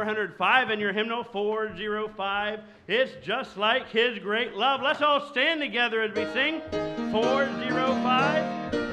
405 and your hymnal 405. It's just like his great love. Let's all stand together as we sing 405.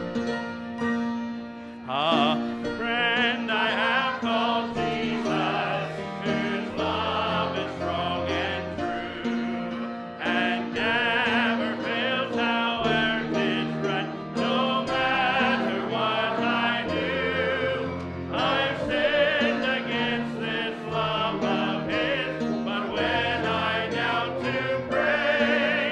A friend I have called Jesus, whose love is strong and true, and never fails how earth is right, no matter what I do. I've sinned against this love of his, but when I knelt to pray,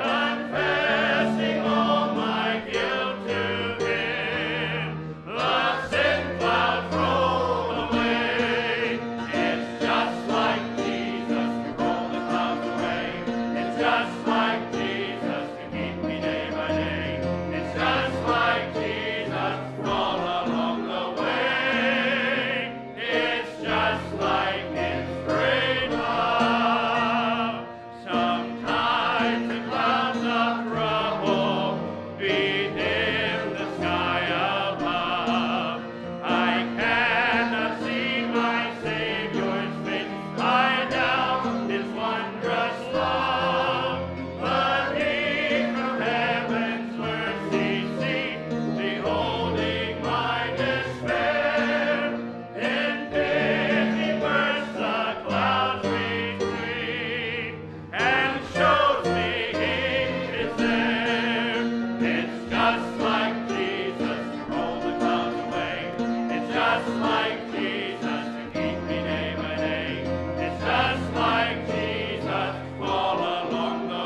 confessing all my guilt to him, the sin clouds roll away. It's just like Jesus to roll the clouds away. It's just like Jesus to keep me day by day. It's just like Jesus all along the way. It's just like his great love. Sometimes the clouds of trouble bedim the sky above. I cannot see my Savior's face. I doubt his wondrous love. But he from heaven's mercy seat, beholding my despair, in pity bursts the clouds between, and shows me he is there. It's just like Jesus to roll the clouds away. It's just like Jesus to keep me day by day. It's just like Jesus all along the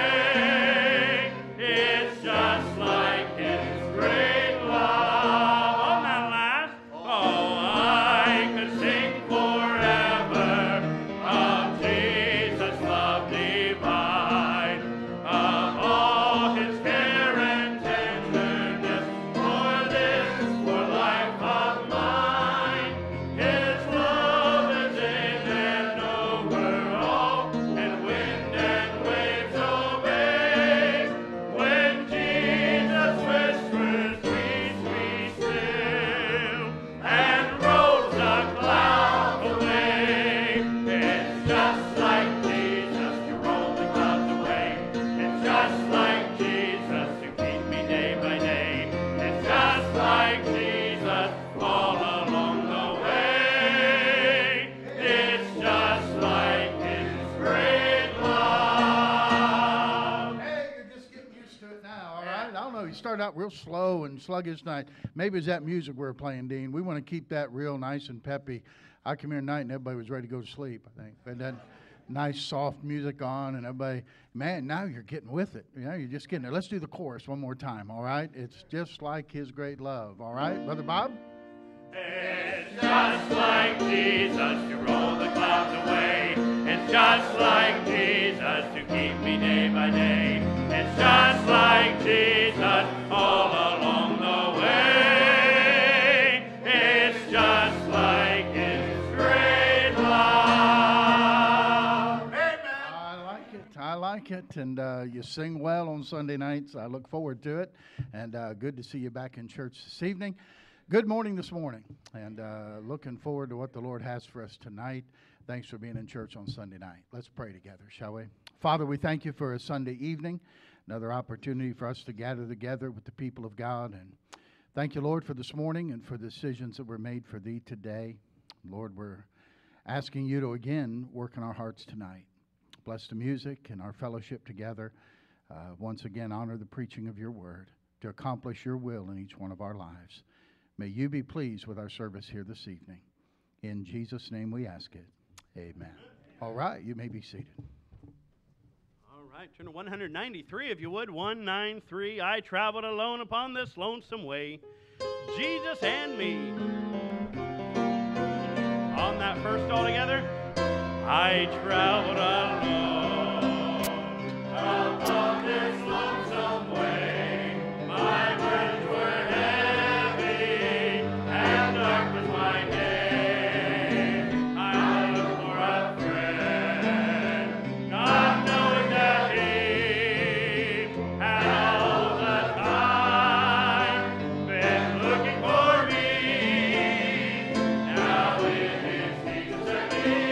way. It's just like his great love. On that last, oh, I could sing forever of Jesus' love divine, of all his care and tenderness for this poor life of mine. His love is in and over all, and wind and waves obey. When Jesus whispers, "Sweet, sweet still," and rolls the clouds away. It's just like Jesus to roll the clouds away. It's just like Jesus to keep me day by day. It's just like Jesus all along the way. It's just like his great love. Hey, you're just getting used to it now, all right? I don't know. You started out real slow and sluggish tonight. Maybe it's that music we're playing, Dean. We want to keep that real nice and peppy. I come here tonight and everybody was ready to go to sleep, I think. But then nice soft music on and everybody, man, now you're getting with it. You know, you're just getting there. Let's do the chorus one more time, all right? It's just like his great love, all right? Brother Bob? It's just like Jesus to roll the clouds away. It's just like Jesus to keep me day by day. It's just like Jesus all along the way. It's just like his great love. I like it, and you sing well on Sunday nights. I look forward to it, and good to see you back in church this evening. Good morning this morning, and looking forward to what the Lord has for us tonight. Thanks for being in church on Sunday night. Let's pray together, shall we? Father, we thank you for a Sunday evening, another opportunity for us to gather together with the people of God. And thank you, Lord, for this morning and for the decisions that were made for thee today. Lord, we're asking you to again work in our hearts tonight. Bless the music and our fellowship together. Once again, honor the preaching of your word to accomplish your will in each one of our lives. May you be pleased with our service here this evening. In Jesus' name we ask it. Amen. All right, you may be seated. All right, turn to 193 if you would. 193. I traveled alone upon this lonesome way, Jesus and me. On that first all together. I traveled alone upon this lonesome way. My burdens were heavy, and dark was my day. I looked for a friend, not knowing that he had all the time been looking for me. Now in his kingdom certainly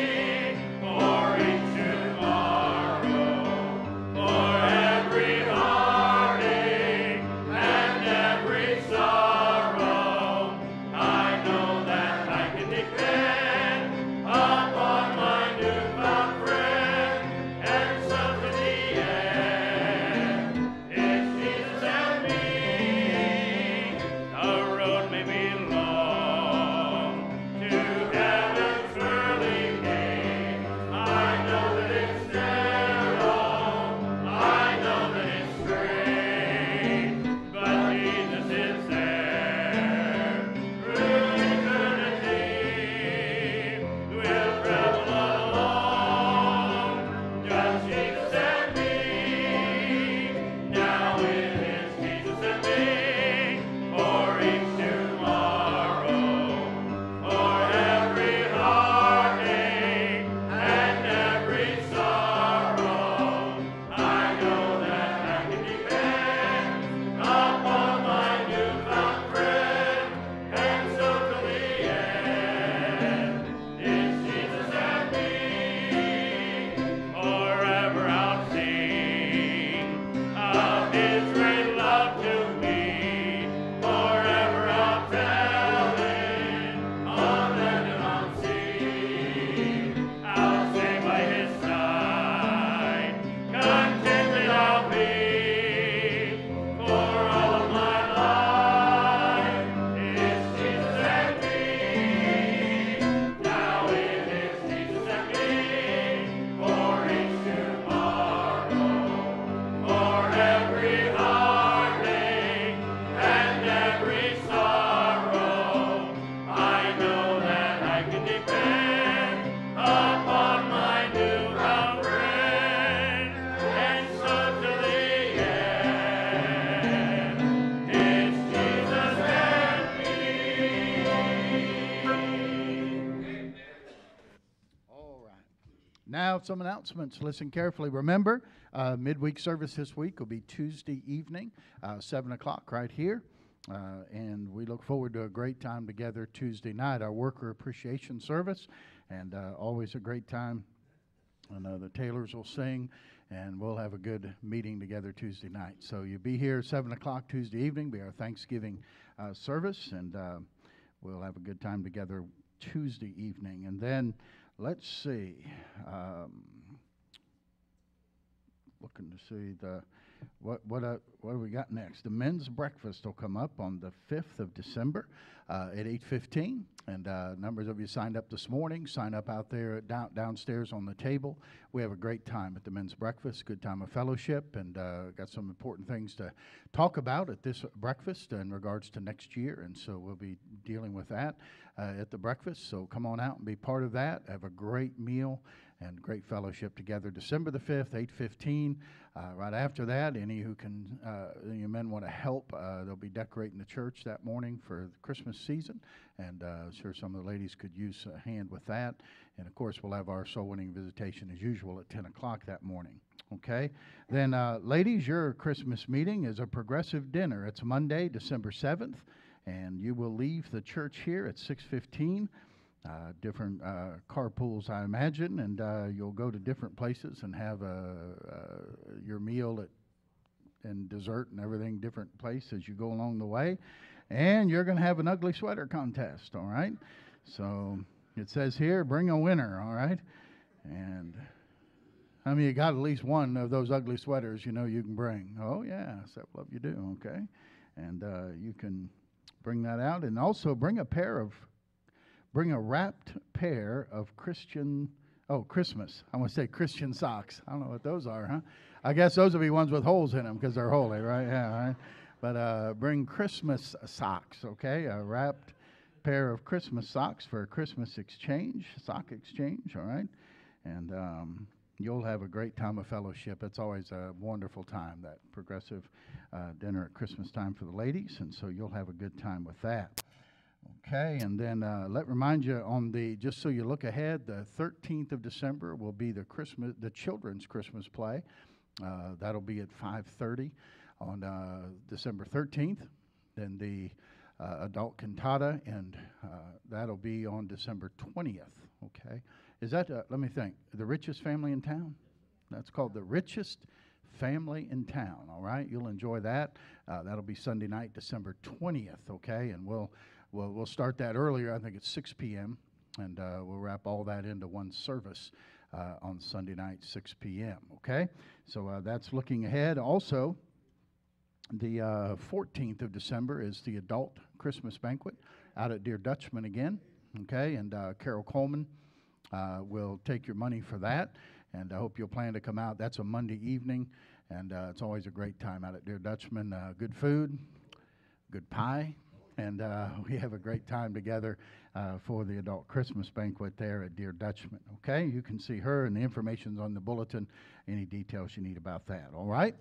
Now, some announcements. Listen carefully. Remember, midweek service this week will be Tuesday evening, 7 o'clock right here. And we look forward to a great time together Tuesday night, our worker appreciation service, and always a great time. And the Taylors will sing, and we'll have a good meeting together Tuesday night. So you be here 7 o'clock Tuesday evening, be our Thanksgiving service, and we'll have a good time together Tuesday evening. And then, let's see, looking to see what do we got next? The men's breakfast will come up on the 5th of December at 8:15, and numbers of you signed up this morning. Sign up out there downstairs on the table. We have a great time at the men's breakfast, good time of fellowship, and got some important things to talk about at this breakfast in regards to next year, and so we'll be dealing with that at the breakfast. So come on out and be part of that. Have a great meal and great fellowship together. December the 5th, 8:15. Right after that, any men want to help, they'll be decorating the church that morning for the Christmas season, and sure some of the ladies could use a hand with that. And of course, we'll have our soul winning visitation as usual at 10 o'clock that morning. Okay? Then, ladies, your Christmas meeting is a progressive dinner. It's Monday, December 7th, and you will leave the church here at 6:15. Different carpools, I imagine, and you'll go to different places and have your meal and dessert and everything different place as you go along the way. And you're going to have an ugly sweater contest, all right? So it says here, bring a winner, all right? And I mean, you got at least one of those ugly sweaters you know you can bring. Oh, yeah, several of you do, okay? And you can bring that out. And also bring a wrapped pair of Christmas. I want to say Christian socks. I don't know what those are, huh? I guess those will be ones with holes in them because they're holy, right? Yeah, right. But bring Christmas socks, okay? A wrapped pair of Christmas socks for a Christmas sock exchange, all right? And you'll have a great time of fellowship. It's always a wonderful time, that progressive dinner at Christmas time for the ladies, and so you'll have a good time with that. Okay, and then remind you just so you look ahead, the 13th of December will be the children's Christmas play. That'll be at 5:30 on December 13th. Then the adult cantata, and that'll be on December 20th. Okay, is that let me think? The richest family in town? That's called the richest family in town. All right, you'll enjoy that. That'll be Sunday night, December 20th. Okay, and we'll start that earlier. I think it's 6 p.m., and we'll wrap all that into one service on Sunday night, 6 p.m., okay? So that's looking ahead. Also, the 14th of December is the adult Christmas banquet out at Dear Dutchman again, okay? And Carol Coleman will take your money for that, and I hope you'll plan to come out. That's a Monday evening, and it's always a great time out at Dear Dutchman. Good food, good pie. And we have a great time together for the adult Christmas banquet there at Dear Dutchman. Okay, you can see her, and the information's on the bulletin. Any details you need about that. All right.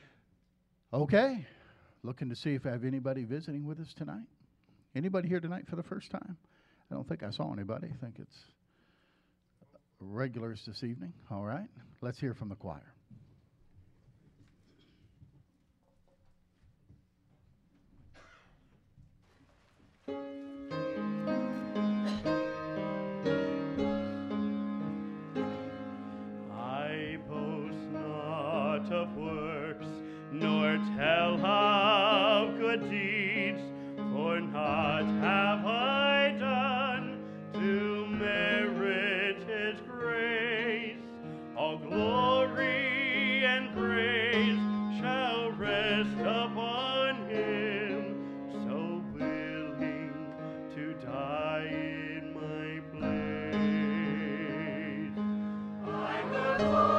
Okay. Looking to see if I have anybody visiting with us tonight. Anybody here tonight for the first time? I don't think I saw anybody. I think it's regulars this evening. All right. Let's hear from the choir. Of works, nor tell of good deeds, for not have I done to merit His grace. All glory and praise shall rest upon Him, so willing to die in my place. I will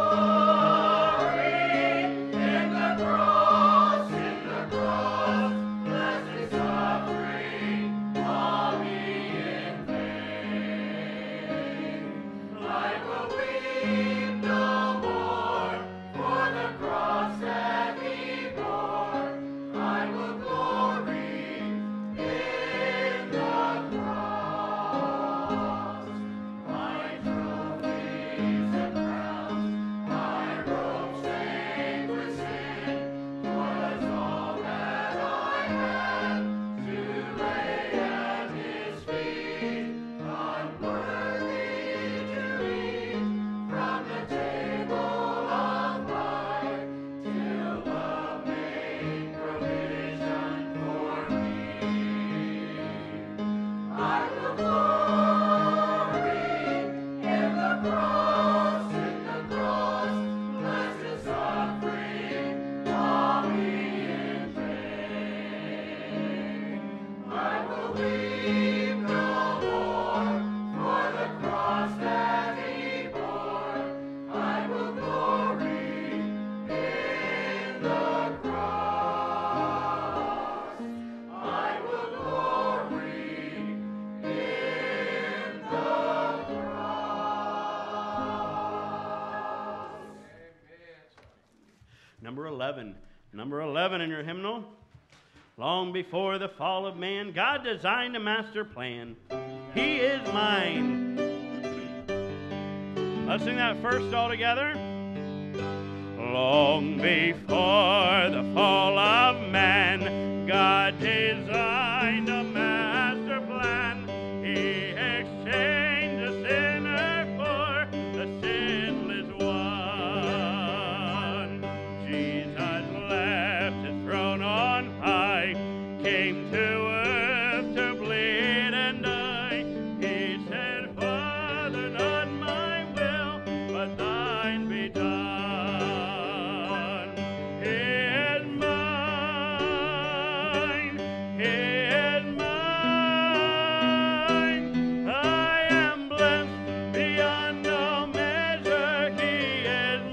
Number 11 in your hymnal. Long before the fall of man, God designed a master plan. He is mine. Let's sing that first all together. Long before the fall of man, God designed a master plan. He exchanged the sinner for the sinless one. Jesus left his throne on high, came to earth to bleed and die. He said, Father, not my will, but thine be done. He is mine, he is mine. I am blessed beyond all measure, he is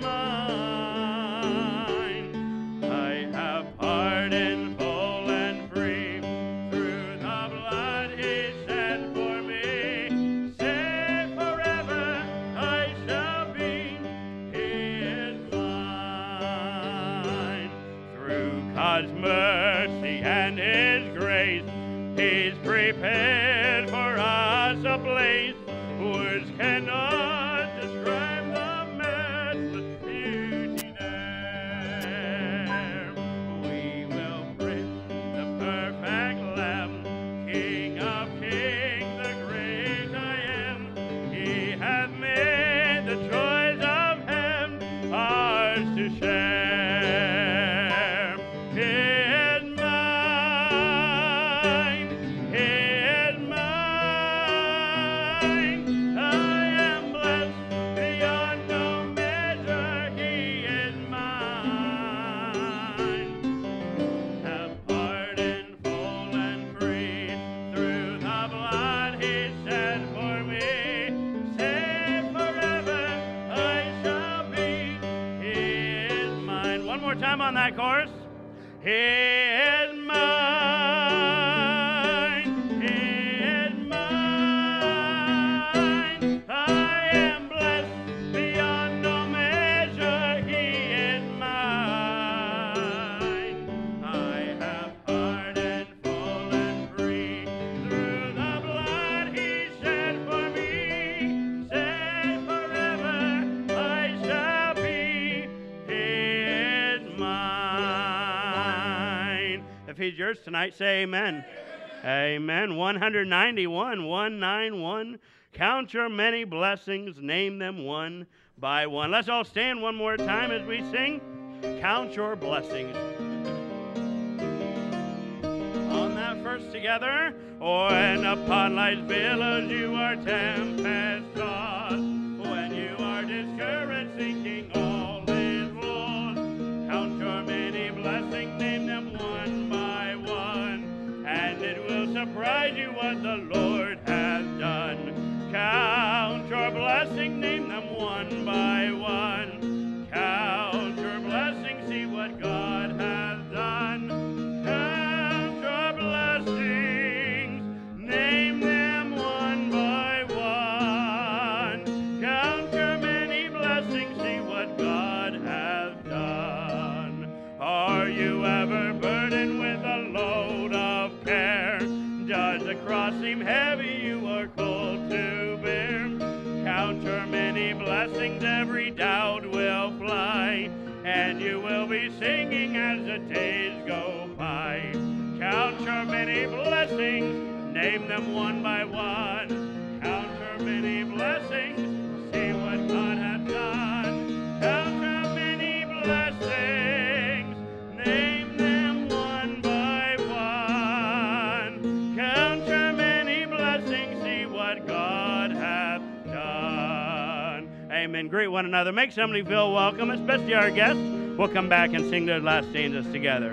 mine. I have pardon full and free through the blood he shed for me. Saved forever I shall be, he is mine. Through God's mercy and his grace, he's prepared for us a place. Words cannot describe the matchless beauty there. We will praise the perfect Lamb, King of kings, the great I am. He hath made the joys of heaven ours to share. He is mine, he is mine. I am blessed beyond all measure, he is mine. Have pardon full and free through the blood he shed for me. Saved forever I shall be, he is mine. One more time on that chorus. He is mine, he is mine. I am blessed beyond all measure, he is mine. I have pardon full and free through the blood he shed for me. Saved forever I shall be, he is mine. If he's yours tonight, say amen. Amen. 191, 191. Count your many blessings, name them one by one. Let's all stand one more time as we sing. Count your blessings. On that first together. When upon life's billows you are tempest tossed, when you are discouraged, thinking all is lost, count your many blessings, name them one by one, and it will surprise you what the Lord has done. Count your blessings, name them one by one. Count your blessings, see what God has done. Count your blessings, name them one by one. Count your many blessings, see what God has done. Are you ever burdened with a load of care? Does the cross seem heavy you are called to bear? Count your many blessings, every doubt will fly, and you will be singing as the days go by. Count your many blessings, name them one by one. Count your many blessings, see what God has done. Count your many blessings, name them one by one. Count your many blessings, see what God hath done. Amen. Greet one another. Make somebody feel welcome, especially our guests. We'll come back and sing those last stanzas together.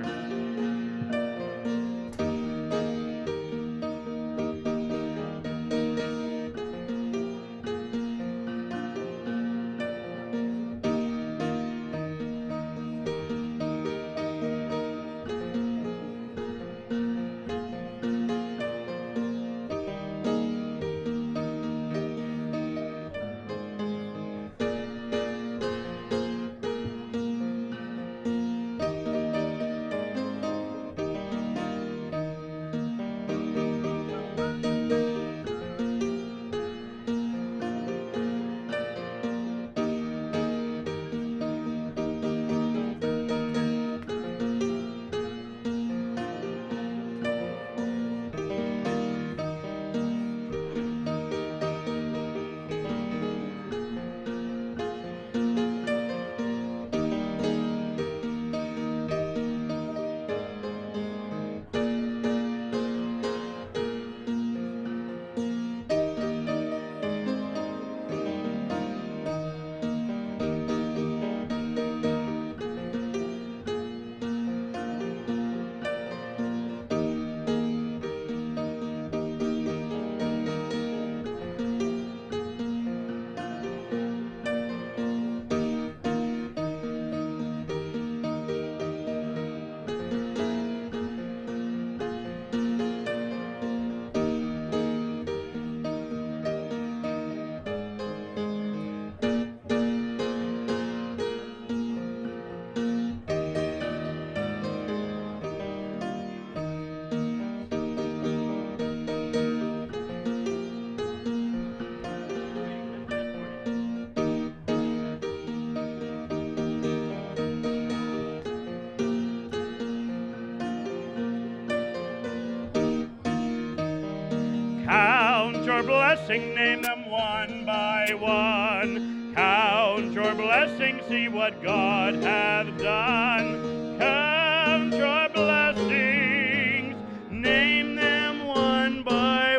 Count your blessing, name them one by one. Count your blessing, see what God hath done. Count your blessings, name them one by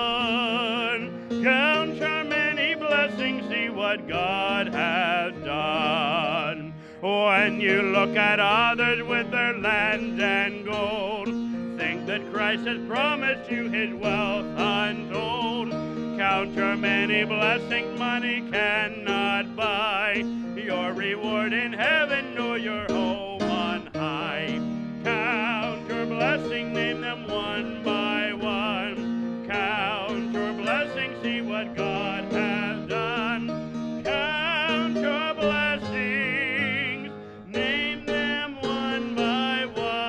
one. Count your many blessings, see what God hath done. When you look at others with their lands and gold, think that Christ has promised you his wealth untold. Count your many blessings money cannot buy, your reward in heaven nor your home on high. Count your blessings, name them one by one. Count your blessings, see what God has done. Count your blessings, name them one by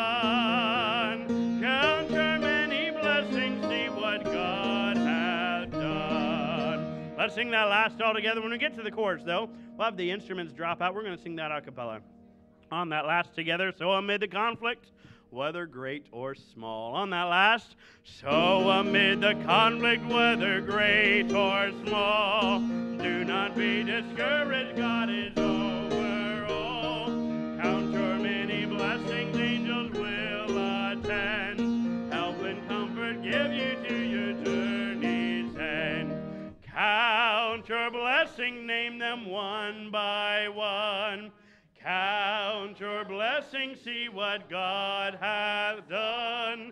one. Count your many blessings, see what God hath done. Let's sing that last all together. When we get to the chorus, though, we'll have the instruments drop out. We're going to sing that a cappella on that last together. So amid the conflict, whether great or small. On that last, so amid the conflict, whether great or small, do not be discouraged, God is over all. Count your many blessings, angels will attend, help and comfort give you to your journey's end. Count your blessing, name them one by one. Count your blessings, see what God hath done.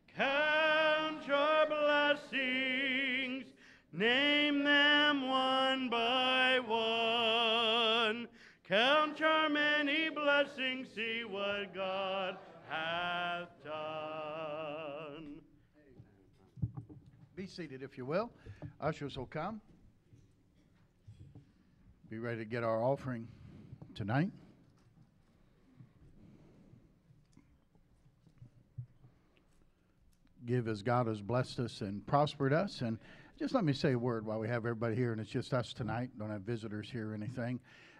Count your blessings, name them one by one. Count your many blessings, see what God hath done. Be seated, if you will. Ushers will come. Be ready to get our offering tonight. Give as God has blessed us and prospered us. And just let me say a word while we have everybody here, and it's just us tonight. Don't have visitors here or anything.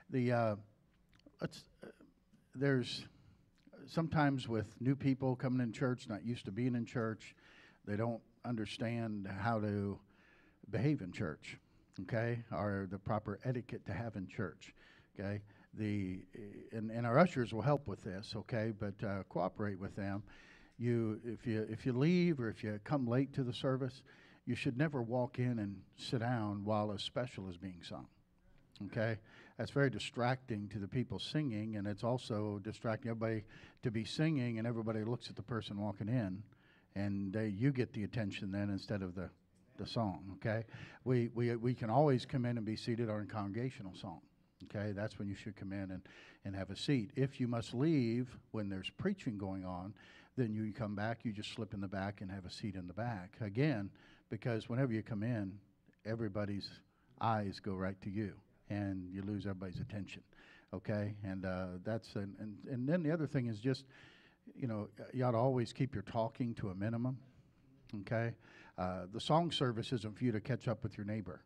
There's sometimes with new people coming in church, not used to being in church, they don't understand how to behave in church, okay, or the proper etiquette to have in church, okay. And our ushers will help with this, okay, but cooperate with them. If you leave or if you come late to the service, you should never walk in and sit down while a special is being sung. Okay? That's very distracting to the people singing, and it's also distracting everybody to be singing, and everybody looks at the person walking in, and you get the attention then instead of the song. Okay? We can always come in and be seated on a congregational song. Okay? That's when you should come in and have a seat. If you must leave when there's preaching going on, then you come back, you just slip in the back and have a seat in the back. Again, because whenever you come in, everybody's eyes go right to you, and you lose everybody's attention. Okay? And and then the other thing is just, you ought to always keep your talking to a minimum. Okay? The song service isn't for you to catch up with your neighbor.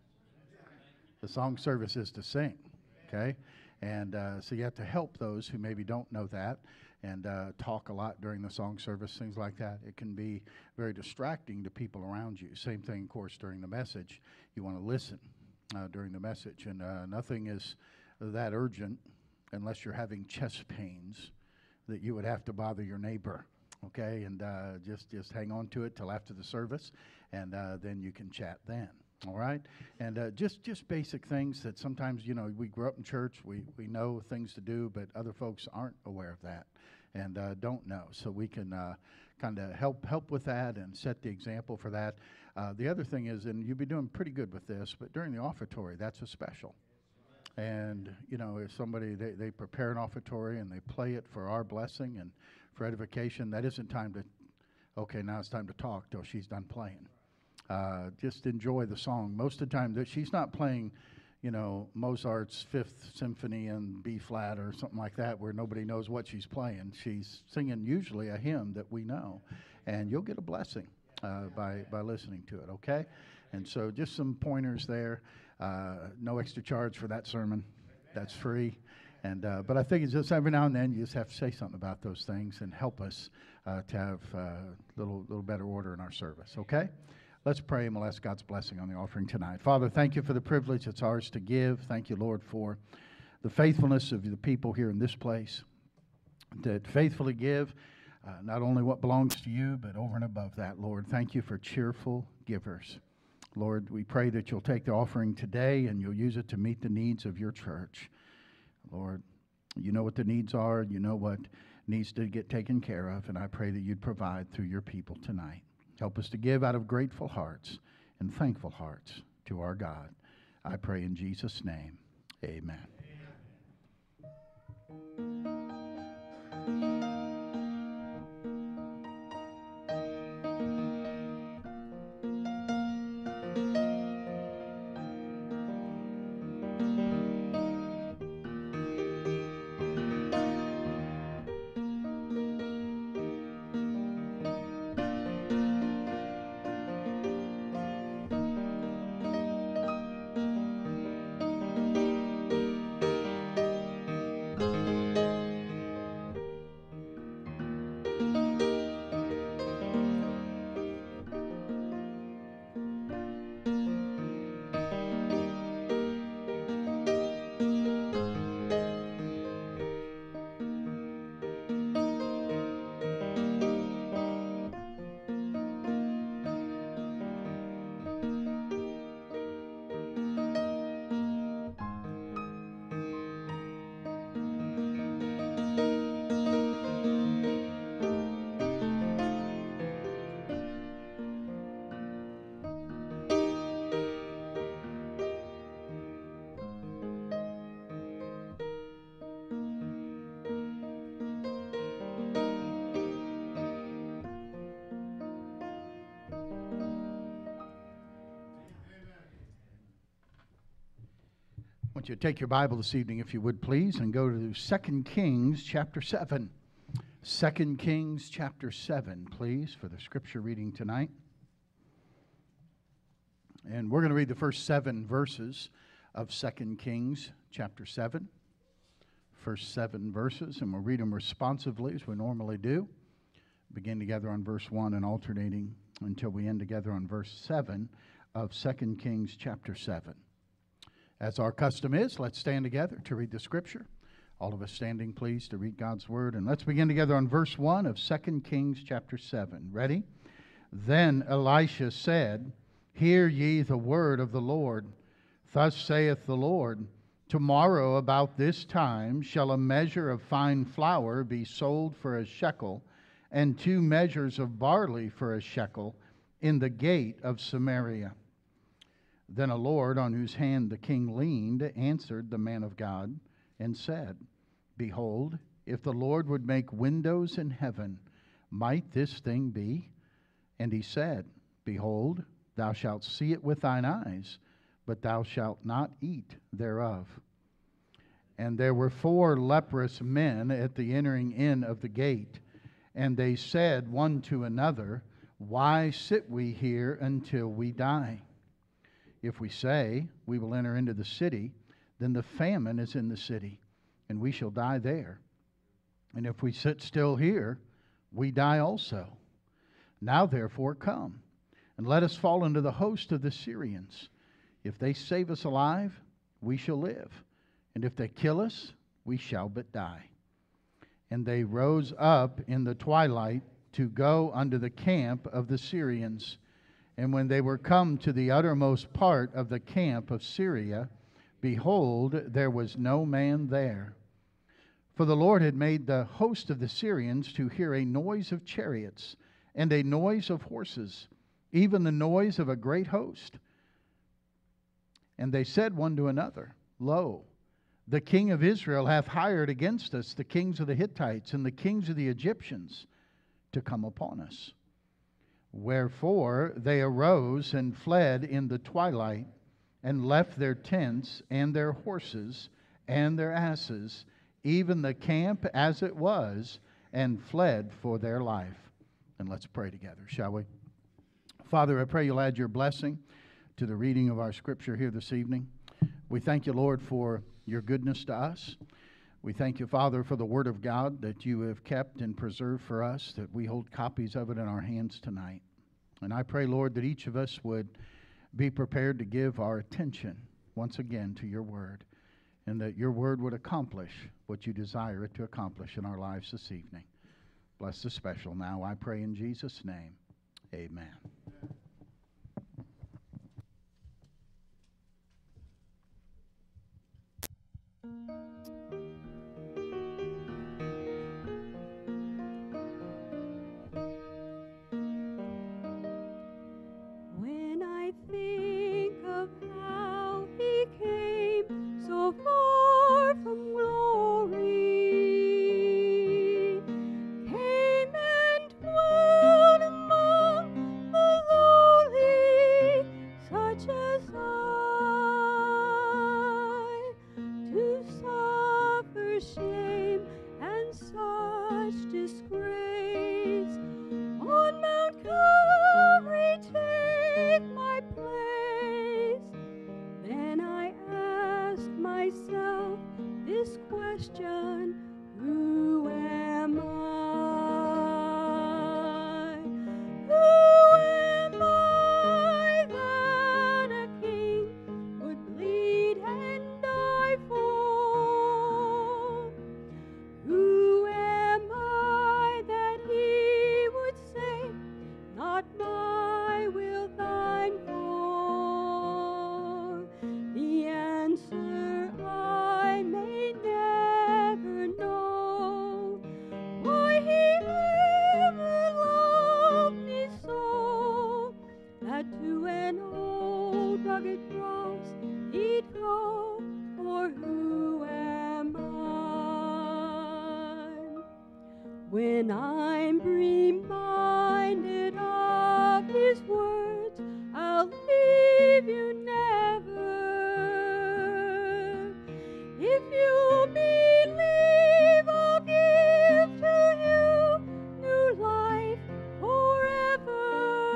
The song service is to sing. Okay? And so you have to help those who maybe don't know that, and talk a lot during the song service, things like that. It can be very distracting to people around you. Same thing, of course, during the message. You want to listen during the message, and nothing is that urgent unless you're having chest pains that you would have to bother your neighbor. Okay, and just hang on to it till after the service, and then you can chat then. All right, and just basic things that sometimes, we grew up in church, we know things to do, but other folks aren't aware of that and don't know. So we can kind of help with that and set the example for that. The other thing is, and you'll be doing pretty good with this, but during the offertory, that's a special. And, if somebody, they prepare an offertory and they play it for our blessing and for edification, that isn't time to, okay, now it's time to talk till she's done playing. Just enjoy the song. Most of the time, that she's not playing, Mozart's Fifth Symphony in B flat or something like that, where nobody knows what she's playing. She's singing usually a hymn that we know, and you'll get a blessing by listening to it. Okay, and so just some pointers there. No extra charge for that sermon. That's free. And but I think it's just every now and then you just have to say something about those things and help us to have a little better order in our service. Okay. Let's pray and we'll ask God's blessing on the offering tonight. Father, thank you for the privilege it's ours to give. Thank you, Lord, for the faithfulness of the people here in this place that faithfully give not only what belongs to you, but over and above that, Lord. Thank you for cheerful givers. Lord, we pray that you'll take the offering today and you'll use it to meet the needs of your church. Lord, you know what the needs are. You know what needs to get taken care of, and I pray that you'd provide through your people tonight. Help us to give out of grateful hearts and thankful hearts to our God. I pray in Jesus' name. Amen. I want you to take your Bible this evening, if you would, please, and go to 2 Kings chapter 7. 2 Kings chapter 7, please, for the scripture reading tonight. And we're going to read the first 7 verses of 2 Kings chapter 7. First 7 verses, and we'll read them responsively as we normally do. Begin together on verse 1 and alternating until we end together on verse 7 of 2 Kings chapter 7. As our custom is, let's stand together to read the scripture. All of us standing, please, to read God's word. And let's begin together on verse 1 of 2 Kings chapter 7. Ready? Then Elisha said, Hear ye the word of the Lord. Thus saith the Lord, Tomorrow about this time shall a measure of fine flour be sold for a shekel, and 2 measures of barley for a shekel, in the gate of Samaria. Then a lord on whose hand the king leaned answered the man of God, and said, Behold, if the Lord would make windows in heaven, might this thing be? And he said, Behold, thou shalt see it with thine eyes, but thou shalt not eat thereof. And there were 4 leprous men at the entering in of the gate, and they said one to another, Why sit we here until we die? If we say, We will enter into the city, then the famine is in the city, and we shall die there. And if we sit still here, we die also. Now therefore come, and let us fall into the host of the Syrians. If they save us alive, we shall live, and if they kill us, we shall but die. And they rose up in the twilight to go unto the camp of the Syrians. And when they were come to the uttermost part of the camp of Syria, behold, there was no man there. For the Lord had made the host of the Syrians to hear a noise of chariots, and a noise of horses, even the noise of a great host. And they said one to another, Lo, the king of Israel hath hired against us the kings of the Hittites and the kings of the Egyptians to come upon us. Wherefore they arose and fled in the twilight, and left their tents and their horses and their asses, even the camp as it was, and fled for their life. And let's pray together, shall we? Father, I pray you'll add your blessing to the reading of our scripture here this evening. We thank you, Lord, for your goodness to us. We thank you, Father, for the word of God that you have kept and preserved for us, that we hold copies of it in our hands tonight. And I pray, Lord, that each of us would be prepared to give our attention once again to your word, and that your word would accomplish what you desire it to accomplish in our lives this evening. Bless the special now, I pray in Jesus' name. Amen. When I think of how he came so far from glory, came and dwelt among the lowly, such as I, to suffer shame and such disgrace, on Mount Calvary take my place. Then I ask myself this question, who am I? Who am I that a king would bleed and die for? Who am I that he would say, not my will, thine for? The answer I may never know, why he ever loved me so, that to an old rugged cross he'd go, for who am I? When I'm reminded of his words, I'll leave you never. If you believe, I'll give to you new life forever.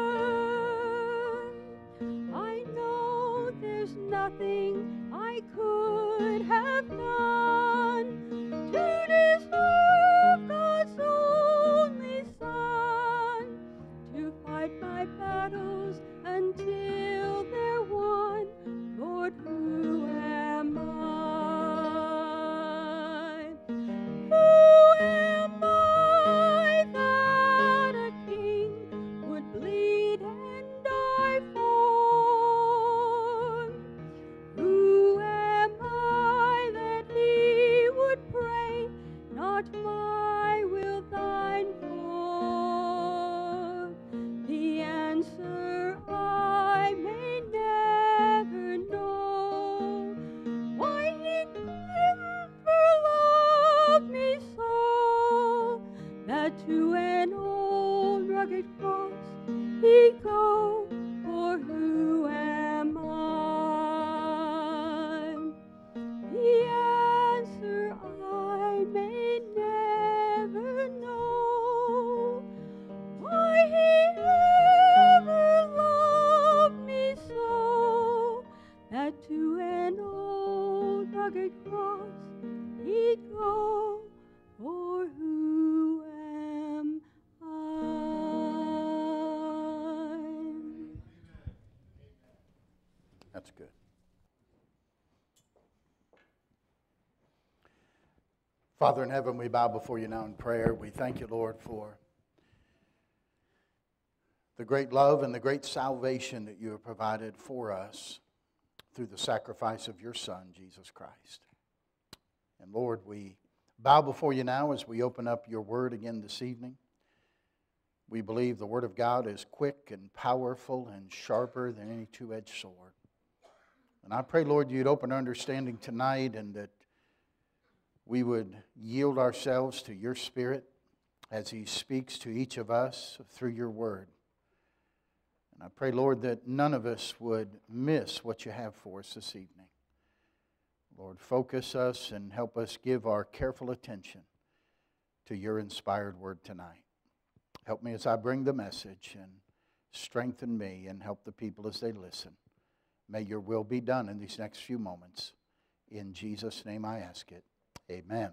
I know there's nothing I could have done to deserve God's only Son, to fight my battles until they're won. Lord, who am I? Who am I that a king would bleed rugged cross he'd go, for who am I? That's good. Father in heaven, we bow before you now in prayer. We thank you, Lord, for the great love and the great salvation that you have provided for us through the sacrifice of your Son, Jesus Christ. And Lord, we bow before you now as we open up your word again this evening. We believe the word of God is quick and powerful and sharper than any two-edged sword. And I pray, Lord, you'd open our understanding tonight and that we would yield ourselves to your Spirit as he speaks to each of us through your word. And I pray, Lord, that none of us would miss what you have for us this evening. Lord, focus us and help us give our careful attention to your inspired word tonight. Help me as I bring the message and strengthen me and help the people as they listen. May your will be done in these next few moments. In Jesus' name I ask it. Amen.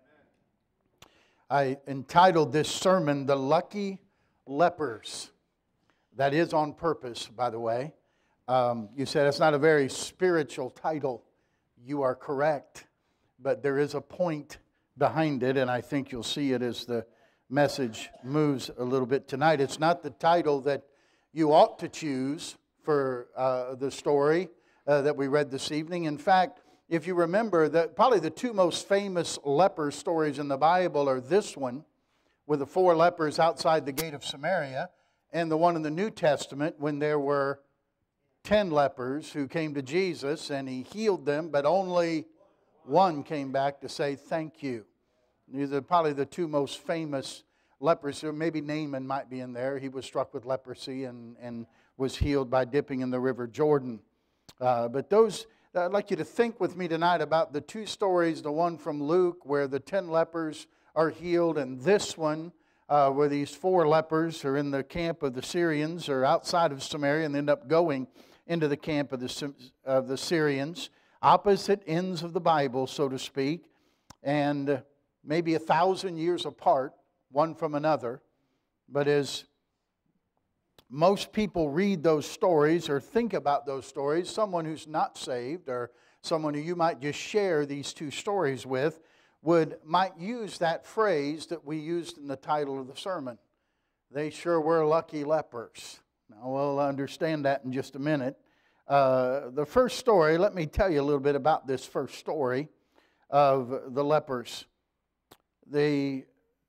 I entitled this sermon, The Lucky Lepers. That is on purpose, by the way. You said it's not a very spiritual title. You are correct. But there is a point behind it, and I think you'll see it as the message moves a little bit tonight. It's not the title that you ought to choose for the story that we read this evening. In fact, if you remember, that probably the two most famous leper stories in the Bible are this one, with the 4 lepers outside the gate of Samaria, and the one in the New Testament when there were 10 lepers who came to Jesus and he healed them, but only one came back to say thank you. These are probably the two most famous lepers. Or maybe Naaman might be in there. He was struck with leprosy and was healed by dipping in the River Jordan. But those, I'd like you to think with me tonight about the two stories, the one from Luke where the 10 lepers are healed, and this one where these 4 lepers are in the camp of the Syrians or outside of Samaria and end up going into the camp of the Syrians. Opposite ends of the Bible, so to speak, and maybe 1,000 years apart, one from another. But as most people read those stories or think about those stories, someone who's not saved or someone who you might just share these two stories with might use that phrase that we used in the title of the sermon. They sure were lucky lepers. Now, we'll understand that in just a minute. The first story, let me tell you a little bit about this first story of the lepers. The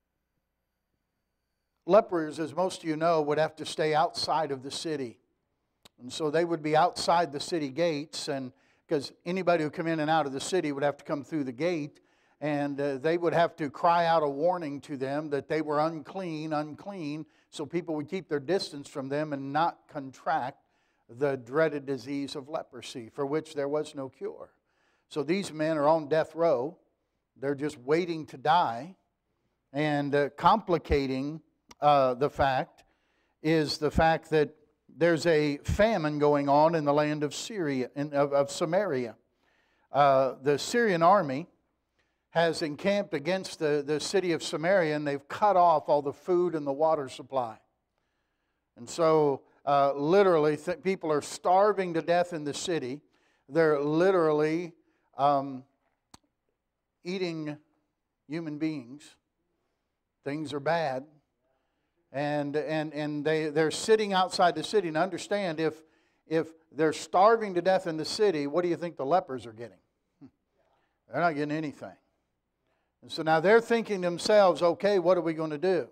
lepers, as most of you know, would have to stay outside of the city. And so they would be outside the city gates, and because anybody who come in and out of the city would have to come through the gate, and they would have to cry out a warning to them that they were unclean, unclean, so people would keep their distance from them and not contract the dreaded disease of leprosy, for which there was no cure. So these men are on death row. They're just waiting to die. And complicating the fact is the fact that there's a famine going on in the land of Syria, of Samaria. The Syrian army has encamped against the city of Samaria, and they've cut off all the food and the water supply. And so literally people are starving to death in the city. They're literally eating human beings. Things are bad. And they're sitting outside the city. And understand, if they're starving to death in the city, what do you think the lepers are getting? They're not getting anything. And so now they're thinking to themselves, okay, what are we going to do?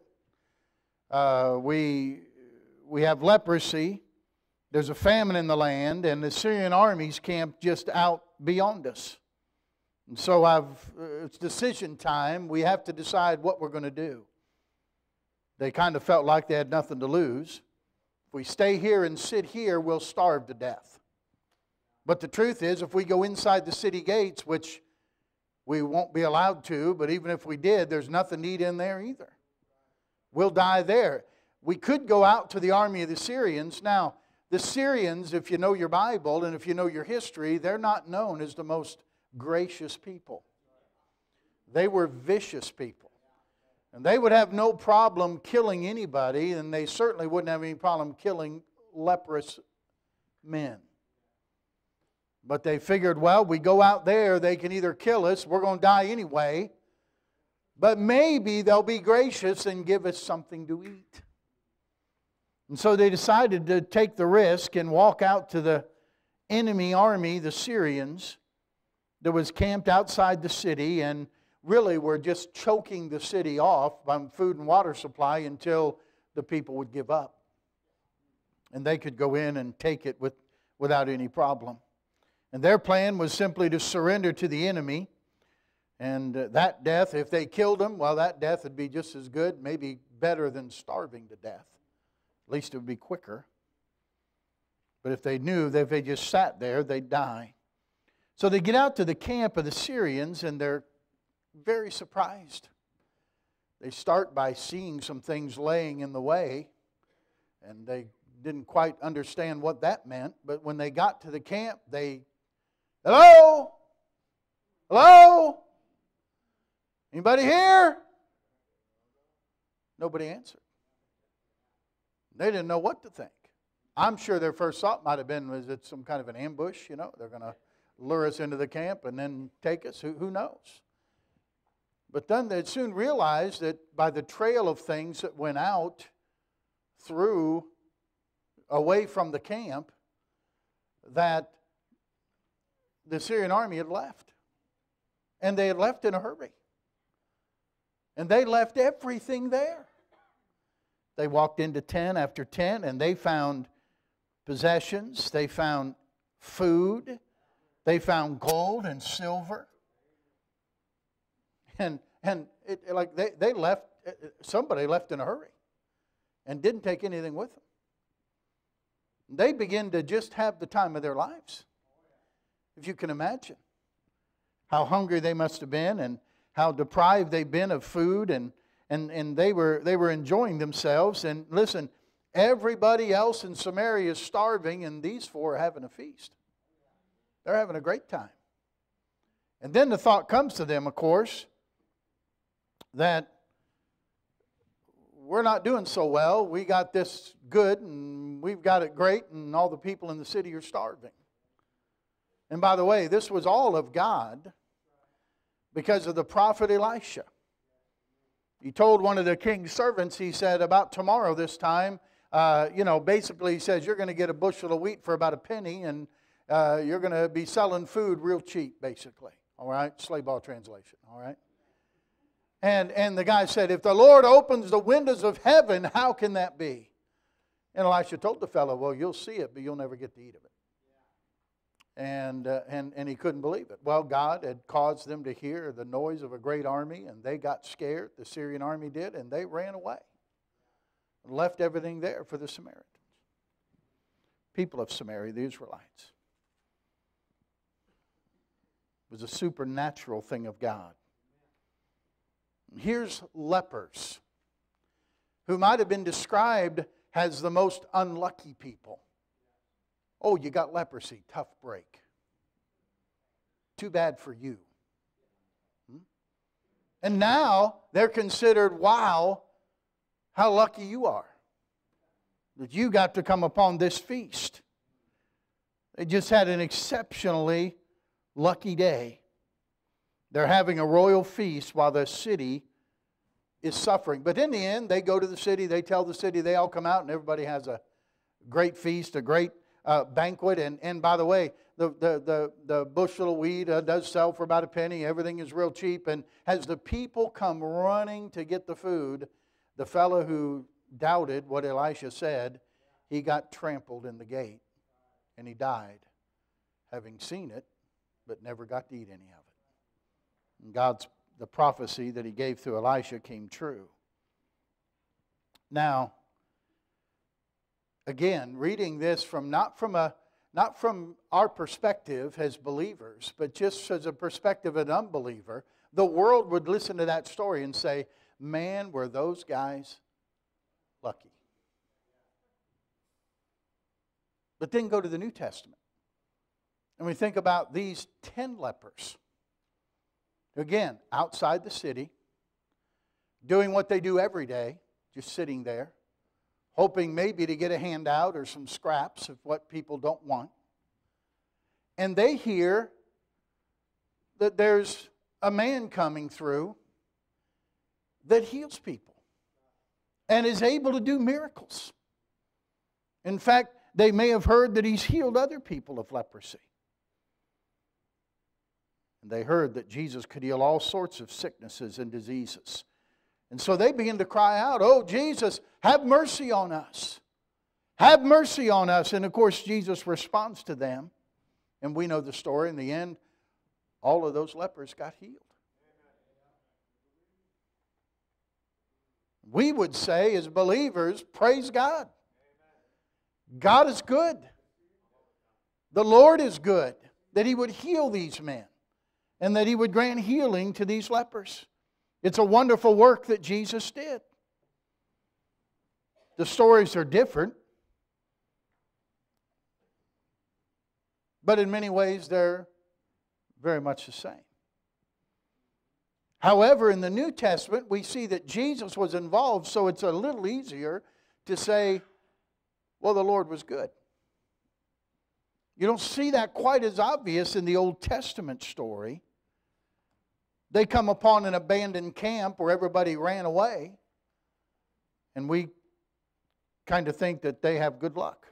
We have leprosy. There's a famine in the land, and the Syrian army's camped just out beyond us. And so it's decision time. We have to decide what we're going to do. They kind of felt like they had nothing to lose. If we stay here and sit here, we'll starve to death. But the truth is, if we go inside the city gates, which we won't be allowed to, but even if we did, there's nothing to eat in there either. We'll die there. We could go out to the army of the Syrians. Now, the Syrians, if you know your Bible and if you know your history, they're not known as the most gracious people. They were vicious people. And they would have no problem killing anybody, and they certainly wouldn't have any problem killing leprous men. But they figured, well, we go out there, they can either kill us, we're going to die anyway, but maybe they'll be gracious and give us something to eat. And so they decided to take the risk and walk out to the enemy army, the Syrians, that was camped outside the city and really were just choking the city off on food and water supply until the people would give up. And they could go in and take it without any problem. And their plan was simply to surrender to the enemy. And that death, if they killed them, well, that death would be just as good, maybe better than starving to death. At least it would be quicker. But if they knew that if they just sat there, they'd die. So they get out to the camp of the Syrians, and they're very surprised. They start by seeing some things laying in the way, and they didn't quite understand what that meant. But when they got to the camp, hello? Hello? Anybody here? Nobody answered. They didn't know what to think. I'm sure their first thought might have been, was it some kind of an ambush? You know, they're going to lure us into the camp and then take us. Who knows? But then they'd soon realized that by the trail of things that went out through, away from the camp, that the Syrian army had left. And they had left in a hurry. And they left everything there. They walked into tent after tent, and they found possessions. They found food. They found gold and silver. And they left, somebody left in a hurry and didn't take anything with them. They began to just have the time of their lives. If you can imagine how hungry they must have been and how deprived they've been of food, and they were enjoying themselves. And listen, everybody else in Samaria is starving, and these four are having a feast. They're having a great time. And then the thought comes to them, of course, that we're not doing so well. We got this good, and we've got it great, and all the people in the city are starving. And by the way, this was all of God because of the prophet Elisha. He told one of the king's servants, he said, about tomorrow this time, basically he says, you're going to get a bushel of wheat for about a penny, and you're going to be selling food real cheap, basically. All right? Slabaugh translation. All right? And the guy said, if the Lord opens the windows of heaven, how can that be? And Elisha told the fellow, well, you'll see it, but you'll never get to eat of it. And he couldn't believe it. Well, God had caused them to hear the noise of a great army, and they got scared. The Syrian army did, and they ran away. And left everything there for the Samaritans. People of Samaria, the Israelites. It was a supernatural thing of God. Here's lepers, who might have been described as the most unlucky people. Oh, you got leprosy, tough break. Too bad for you. And now they're considered, wow, how lucky you are that you got to come upon this feast. They just had an exceptionally lucky day. They're having a royal feast while the city is suffering. But in the end, they go to the city, they tell the city, they all come out, and everybody has a great feast, a great banquet. And by the way, the bushel of wheat does sell for about a penny. Everything is real cheap. And as the people come running to get the food, the fellow who doubted what Elisha said, he got trampled in the gate. And he died, having seen it, but never got to eat any of it. And the prophecy that he gave through Elisha came true. Now, again, reading this not from our perspective as believers, but just as a perspective of an unbeliever, the world would listen to that story and say, man, were those guys lucky. But then go to the New Testament. And we think about these 10 lepers Again, outside the city, doing what they do every day, just sitting there, hoping maybe to get a handout or some scraps of what people don't want. And they hear that there's a man coming through that heals people and is able to do miracles. In fact, they may have heard that he's healed other people of leprosy. And they heard that Jesus could heal all sorts of sicknesses and diseases. And so they begin to cry out, "Oh, Jesus, have mercy on us. Have mercy on us." And of course, Jesus responds to them. And we know the story. In the end, all of those lepers got healed. We would say as believers, praise God. God is good. The Lord is good. That He would heal these men. And that He would grant healing to these lepers. It's a wonderful work that Jesus did. The stories are different. But in many ways, they're very much the same. However, in the New Testament, we see that Jesus was involved, so it's a little easier to say, well, the Lord was good. You don't see that quite as obvious in the Old Testament story. They come upon an abandoned camp where everybody ran away, and we kind of think that they have good luck.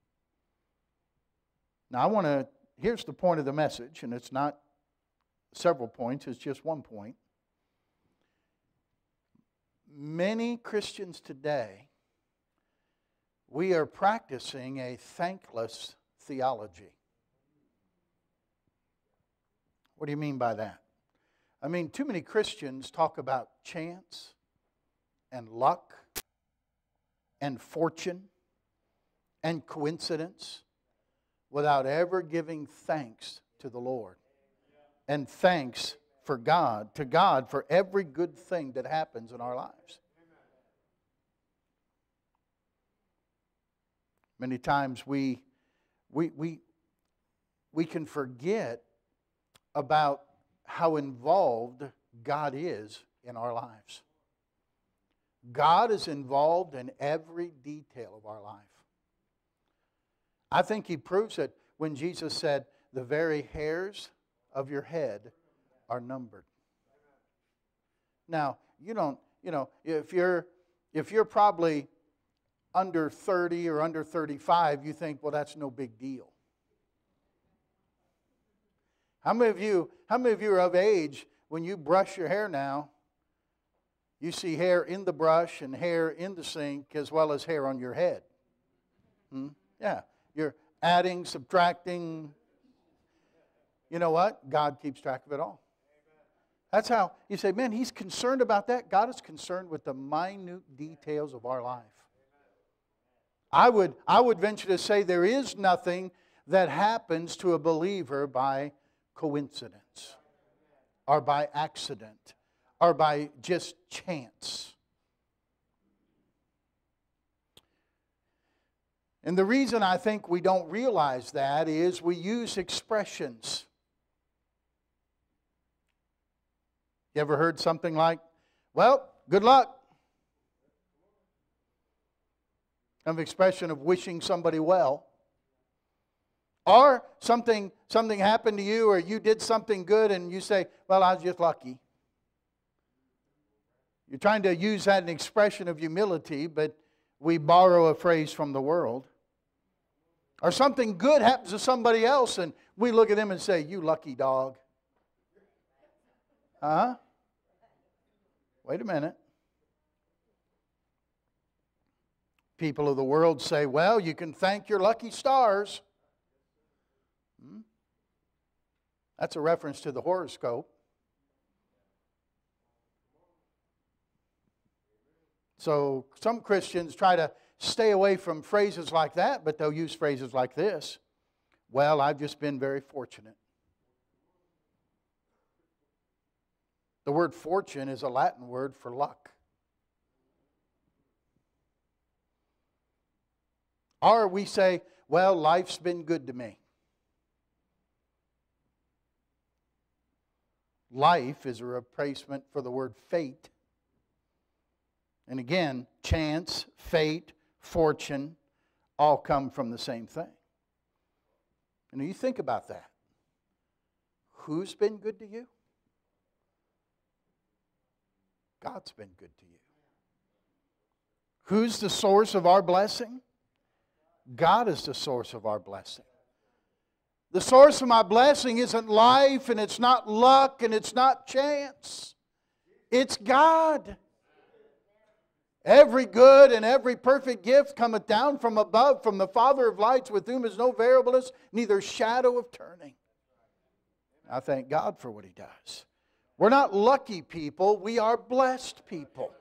Now, here's the point of the message, and it's not several points, it's just one point. Many Christians today, we are practicing a thankless theology. What do you mean by that? I mean, too many Christians talk about chance and luck and fortune and coincidence without ever giving thanks to the Lord and thanks to God for every good thing that happens in our lives. Many times we can forget about how involved God is in our lives. God is involved in every detail of our life. I think He proves it when Jesus said, "The very hairs of your head are numbered." Now, if you're probably under 30 or under 35, you think, well, that's no big deal. How many of you are of age when you brush your hair now, you see hair in the brush and hair in the sink as well as hair on your head? Yeah. You're adding, subtracting. You know what? God keeps track of it all. That's how you say, man, He's concerned about that. God is concerned with the minute details of our life. I would venture to say there is nothing that happens to a believer by coincidence or by accident or by just chance. And the reason I think we don't realize that is we use expressions. You ever heard something like, well, good luck? An expression of wishing somebody well. Or something happened to you or you did something good and you say, well, I was just lucky. You're trying to use that an expression of humility, but we borrow a phrase from the world. Or something good happens to somebody else and we look at them and say, you lucky dog. Huh? Wait a minute. People of the world say, well, you can thank your lucky stars. That's a reference to the horoscope. So some Christians try to stay away from phrases like that, but they'll use phrases like this. Well, I've just been very fortunate. The word fortune is a Latin word for luck. Or we say, well, life's been good to me. Life is a replacement for the word fate. And again, chance, fate, fortune, all come from the same thing. And you think about that. Who's been good to you? God's been good to you. Who's the source of our blessing? God is the source of our blessing. The source of my blessing isn't life, and it's not luck, and it's not chance. It's God. Every good and every perfect gift cometh down from above, from the Father of lights, with whom is no variableness, neither shadow of turning. I thank God for what He does. We're not lucky people, we are blessed people.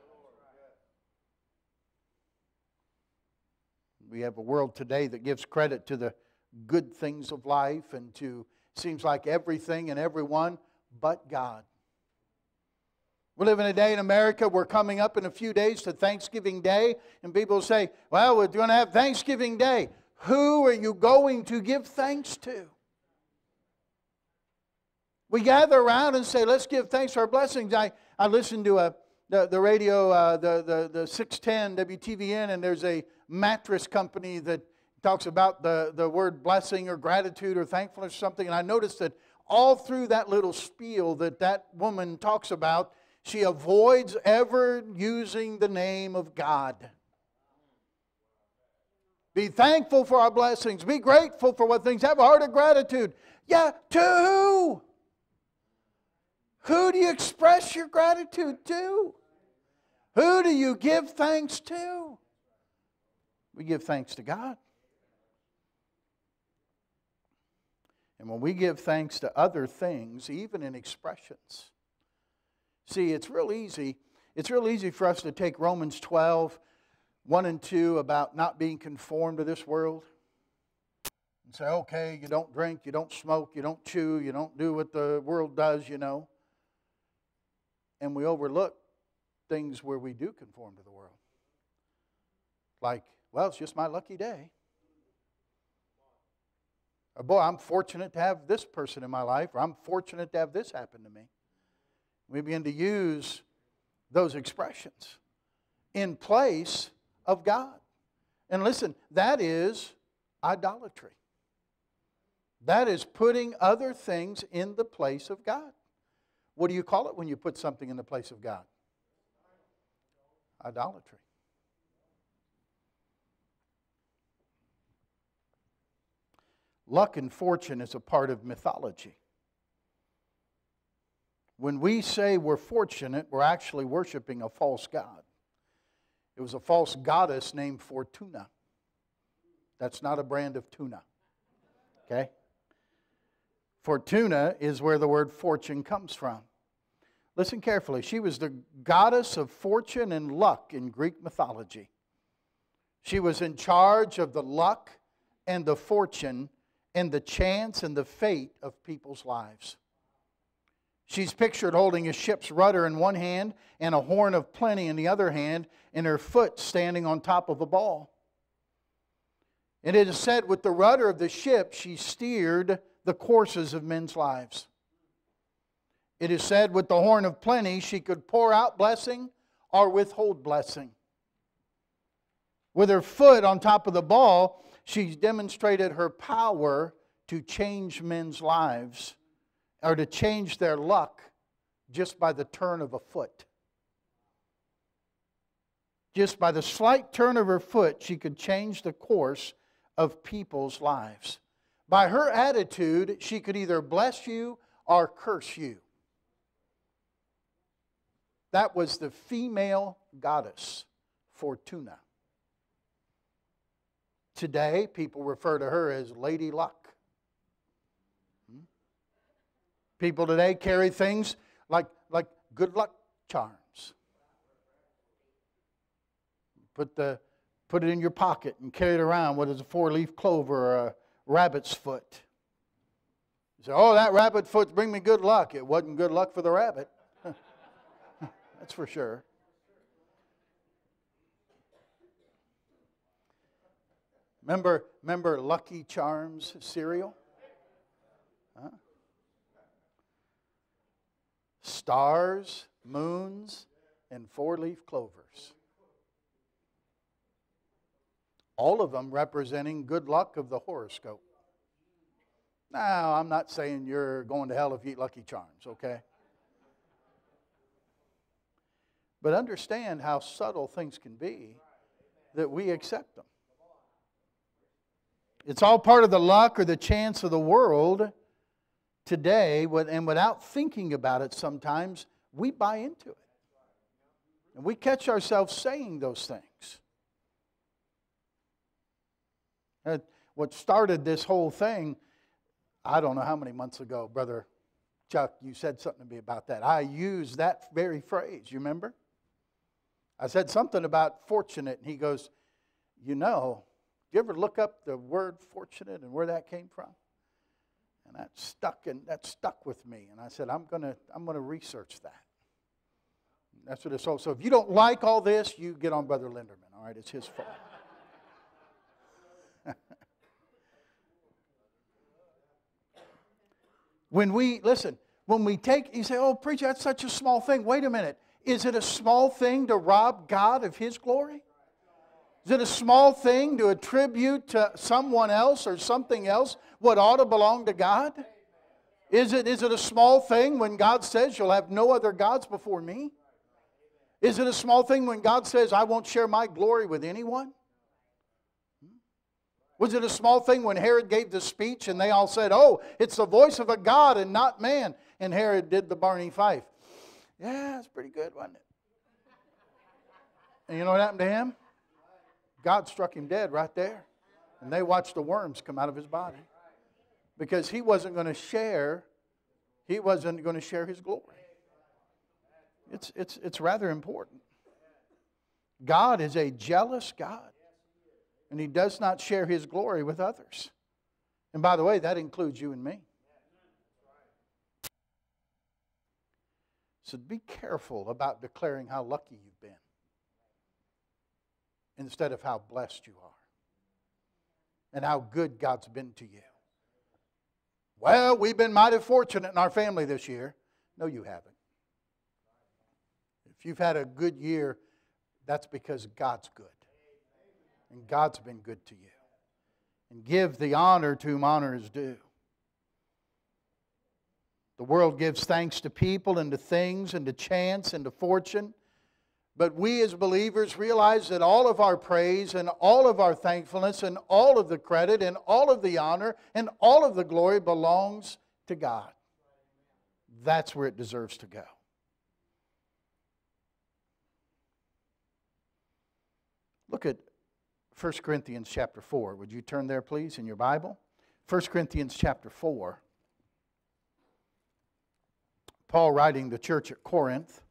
We have a world today that gives credit to the good things of life and to, seems like everything and everyone but God. We live in a day in America, we're coming up in a few days to Thanksgiving Day, and people say, well, we're going to have Thanksgiving Day. Who are you going to give thanks to? We gather around and say, let's give thanks for our blessings. I listened to the radio, the 610 WTVN, and there's a mattress company that talks about the word blessing or gratitude or thankfulness or something. And I noticed that all through that little spiel that woman talks about, she avoids ever using the name of God. Be thankful for our blessings. Be grateful for what things. Have a heart of gratitude. Yeah, to who? Who do you express your gratitude to? Who do you give thanks to? We give thanks to God. And when we give thanks to other things, even in expressions, see, it's real easy. It's real easy for us to take Romans 12, 1 and 2 about not being conformed to this world and say, okay, you don't drink, you don't smoke, you don't chew, you don't do what the world does, you know. And we overlook things where we do conform to the world. Like, well, it's just my lucky day. Or, boy, I'm fortunate to have this person in my life, or I'm fortunate to have this happen to me. We begin to use those expressions in place of God. And listen, that is idolatry. That is putting other things in the place of God. What do you call it when you put something in the place of God? Idolatry. Luck and fortune is a part of mythology. When we say we're fortunate, we're actually worshiping a false god. It was a false goddess named Fortuna. That's not a brand of tuna. Okay? Fortuna is where the word fortune comes from. Listen carefully. She was the goddess of fortune and luck in Greek mythology. She was in charge of the luck and the fortune and the chance and the fate of people's lives. She's pictured holding a ship's rudder in one hand and a horn of plenty in the other hand, and her foot standing on top of a ball. And it is said with the rudder of the ship, she steered the courses of men's lives. It is said with the horn of plenty, she could pour out blessing or withhold blessing. With her foot on top of the ball, she demonstrated her power to change men's lives or to change their luck just by the turn of a foot. Just by the slight turn of her foot, she could change the course of people's lives. By her attitude, she could either bless you or curse you. That was the female goddess, Fortuna. Today, people refer to her as Lady Luck. People today carry things like good luck charms. Put it in your pocket and carry it around. What is a 4-leaf clover or a rabbit's foot? You say, oh, that rabbit foot's bring me good luck. It wasn't good luck for the rabbit. That's for sure. Remember Lucky Charms cereal? Huh? stars, moons, and four-leaf clovers. All of them representing good luck of the horoscope. Now, I'm not saying you're going to hell if you eat Lucky Charms, okay? But understand how subtle things can be that we accept them. It's all part of the luck or the chance of the world today, and without thinking about it sometimes, we buy into it. And we catch ourselves saying those things. What started this whole thing, I don't know how many months ago, Brother Chuck, you said something to me about that. I used that very phrase, you remember? I said something about fortunate, and he goes, you know, did you ever look up the word fortunate and where that came from? And that stuck with me. And I said, I'm gonna research that. That's what it's all. So if you don't like all this, you get on Brother Linderman. All right, it's his fault. When we take, you say, oh, preacher, that's such a small thing. Wait a minute. Is it a small thing to rob God of His glory? Is it a small thing to attribute to someone else or something else what ought to belong to God? Is it a small thing when God says, you'll have no other gods before me? Is it a small thing when God says, I won't share my glory with anyone? Was it a small thing when Herod gave the speech and they all said, oh, it's the voice of a God and not man? And Herod did the Barney Fife. Yeah, it's pretty good, wasn't it? And you know what happened to him? God struck him dead right there. And they watched the worms come out of his body. Because he wasn't going to share his glory. It's rather important. God is a jealous God. And He does not share His glory with others. And by the way, that includes you and me. So be careful about declaring how lucky you've been instead of how blessed you are and how good God's been to you. Well, we've been mighty fortunate in our family this year. No, you haven't. If you've had a good year, that's because God's good. And God's been good to you. And give the honor to whom honor is due. The world gives thanks to people and to things and to chance and to fortune. But we as believers realize that all of our praise and all of our thankfulness and all of the credit and all of the honor and all of the glory belongs to God. That's where it deserves to go. Look at 1 Corinthians chapter 4. Would you turn there, please, in your Bible? 1 Corinthians chapter 4. Paul writing to the church at Corinth.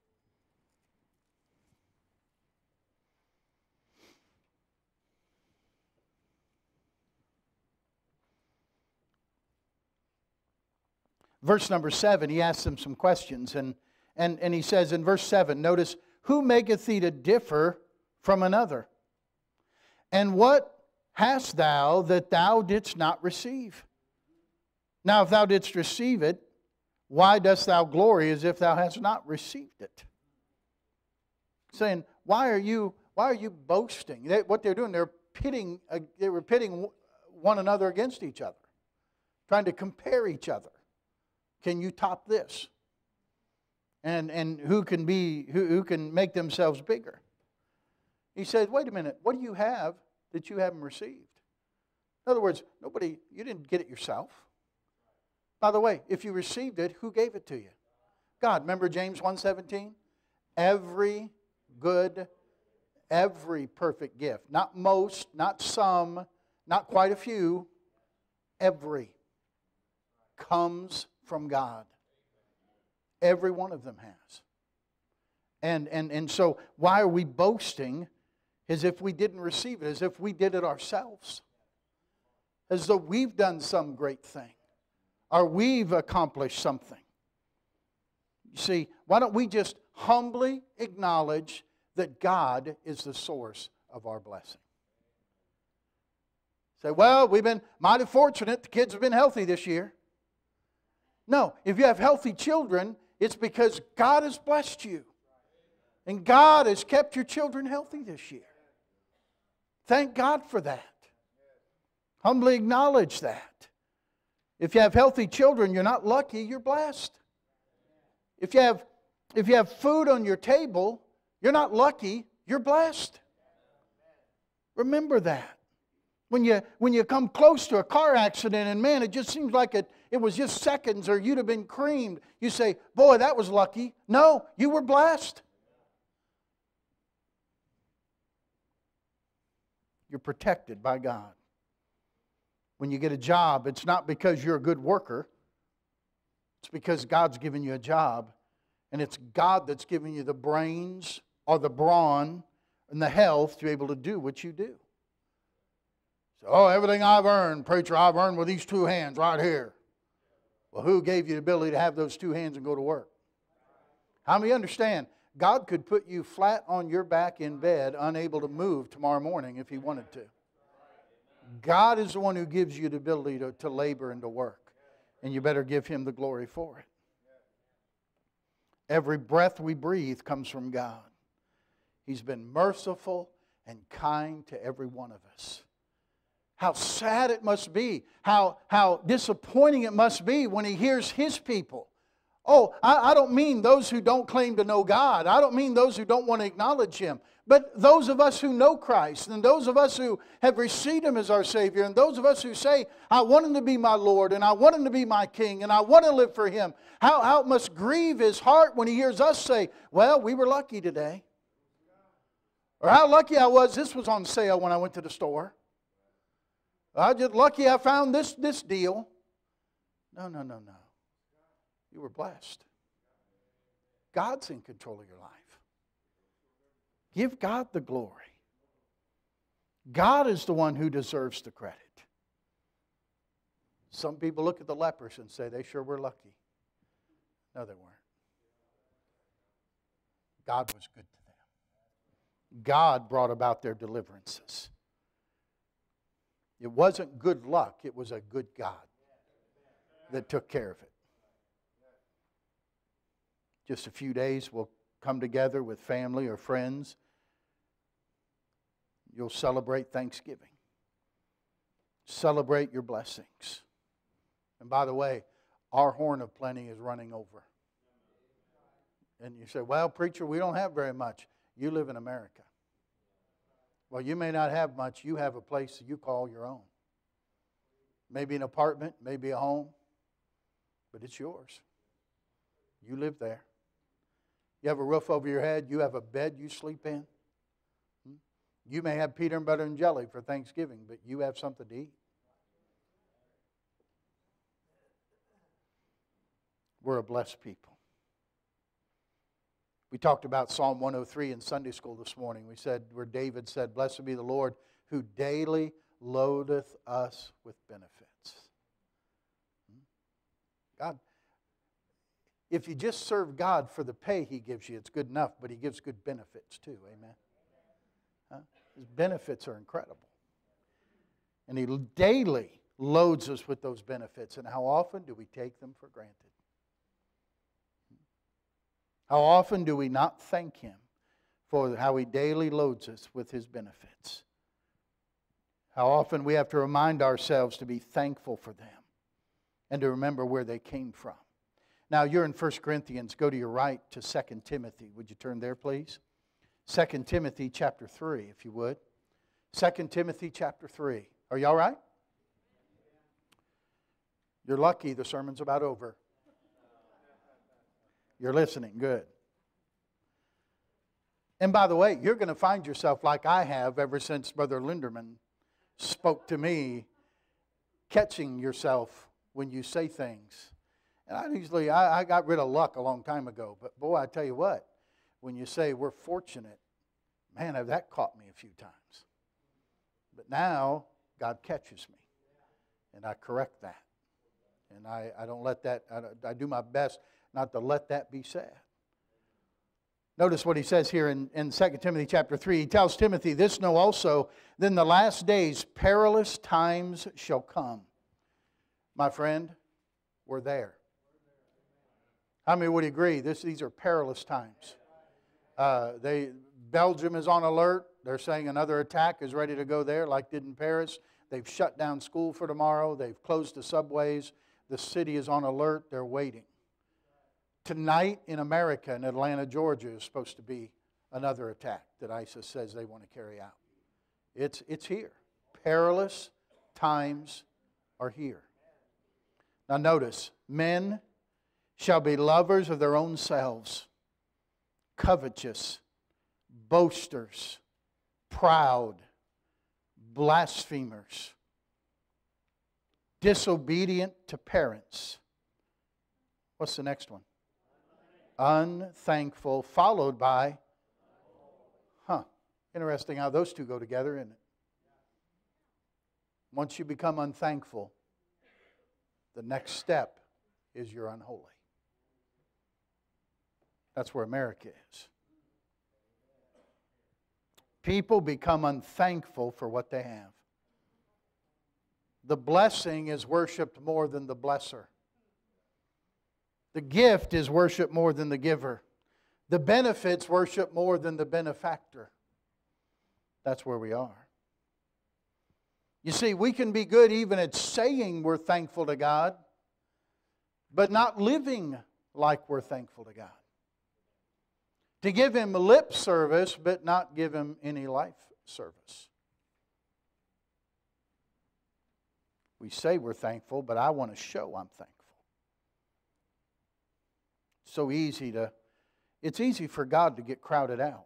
Verse number 7, he asks them some questions. And he says in verse 7, notice, who maketh thee to differ from another? And what hast thou that thou didst not receive? Now, if thou didst receive it, why dost thou glory as if thou hast not received it? Saying, why are you boasting? What they're doing, they were pitting one another against each other, trying to compare each other. Can you top this? And who can make themselves bigger? He said, wait a minute, what do you have that you haven't received? In other words, you didn't get it yourself. By the way, if you received it, who gave it to you? God. Remember James 1:17? Every good, every perfect gift. Not most, not some, not quite a few. Every comes from God. Every one of them has. And so why are we boasting as if we didn't receive it, as if we did it ourselves? As though we've done some great thing, or we've accomplished something. You see, why don't we just humbly acknowledge that God is the source of our blessing? Say, well, we've been mighty fortunate. The kids have been healthy this year. No, if you have healthy children, It's because God has blessed you. And God has kept your children healthy this year. Thank God for that. Humbly acknowledge that. If you have healthy children, you're not lucky, you're blessed. If you have food on your table, you're not lucky, you're blessed. Remember that. When you come close to a car accident and man, it just seems like it was just seconds or you'd have been creamed. You say, boy, that was lucky. No, you were blessed. You're protected by God. When you get a job, it's not because you're a good worker. It's because God's given you a job. And it's God that's giving you the brains or the brawn and the health to be able to do what you do. So, oh, everything I've earned, preacher, I've earned with these two hands right here. Well, who gave you the ability to have those two hands and go to work? How many understand? God could put you flat on your back in bed, unable to move tomorrow morning if He wanted to. God is the one who gives you the ability to labor and to work. And you better give Him the glory for it. Every breath we breathe comes from God. He's been merciful and kind to every one of us. How sad it must be, how disappointing it must be when He hears His people. Oh, I don't mean those who don't claim to know God. I don't mean those who don't want to acknowledge Him. But those of us who know Christ, and those of us who have received Him as our Savior, and those of us who say, I want Him to be my Lord, and I want Him to be my King, and I want to live for Him. How it must grieve His heart when He hears us say, well, we were lucky today. Or how lucky I was, this was on sale when I went to the store. I'm just lucky I found this deal. No. You were blessed. God's in control of your life. Give God the glory. God is the one who deserves the credit. Some people look at the lepers and say they sure were lucky. No, they weren't. God was good to them. God brought about their deliverances. It wasn't good luck, it was a good God that took care of it. Just a few days, we'll come together with family or friends. You'll celebrate Thanksgiving. Celebrate your blessings. And by the way, our horn of plenty is running over. And you say, well, preacher, we don't have very much. You live in America. Well, you may not have much. You have a place that you call your own. Maybe an apartment, maybe a home, but it's yours. You live there. You have a roof over your head. You have a bed you sleep in. You may have peanut butter and jelly for Thanksgiving, but you have something to eat. We're a blessed people. We talked about Psalm 103 in Sunday school this morning. We said where David said, blessed be the Lord who daily loadeth us with benefits. God, if you just serve God for the pay He gives you, it's good enough, but He gives good benefits too. Amen? His benefits are incredible. And He daily loads us with those benefits. And how often do we take them for granted? How often do we not thank Him for how He daily loads us with His benefits? How often we have to remind ourselves to be thankful for them and to remember where they came from. Now, you're in 1 Corinthians. Go to your right to 2 Timothy. Would you turn there, please? 2 Timothy chapter 3, if you would. 2 Timothy chapter 3. Are you all right? You're lucky the sermon's about over. You're listening. Good. And by the way, you're going to find yourself like I have ever since Brother Linderman spoke to me, catching yourself when you say things. And I got rid of luck a long time ago. But boy, I tell you what, when you say we're fortunate, man, that caught me a few times. But now, God catches me. And I correct that. And I don't let that, I do my best not to let that be said. Notice what he says here in 2 Timothy chapter 3. He tells Timothy, this know also, then the last days perilous times shall come. My friend, we're there. How many would agree? These are perilous times. Belgium is on alert. They're saying another attack is ready to go there, like did in Paris. They've shut down school for tomorrow. They've closed the subways. The city is on alert. They're waiting. Tonight in America, in Atlanta, Georgia, is supposed to be another attack that ISIS says they want to carry out. It's here. Perilous times are here. Now notice, men shall be lovers of their own selves, covetous, boasters, proud, blasphemers, disobedient to parents. What's the next one? Unthankful, followed by, interesting how those two go together, isn't it? Once you become unthankful, the next step is you're unholy. That's where America is. People become unthankful for what they have. The blessing is worshipped more than the blesser. The gift is worshipped more than the giver. The benefits worship more than the benefactor. That's where we are. You see, we can be good even at saying we're thankful to God, but not living like we're thankful to God. To give Him lip service, but not give Him any life service. We say we're thankful, but I want to show I'm thankful. It's easy for God to get crowded out.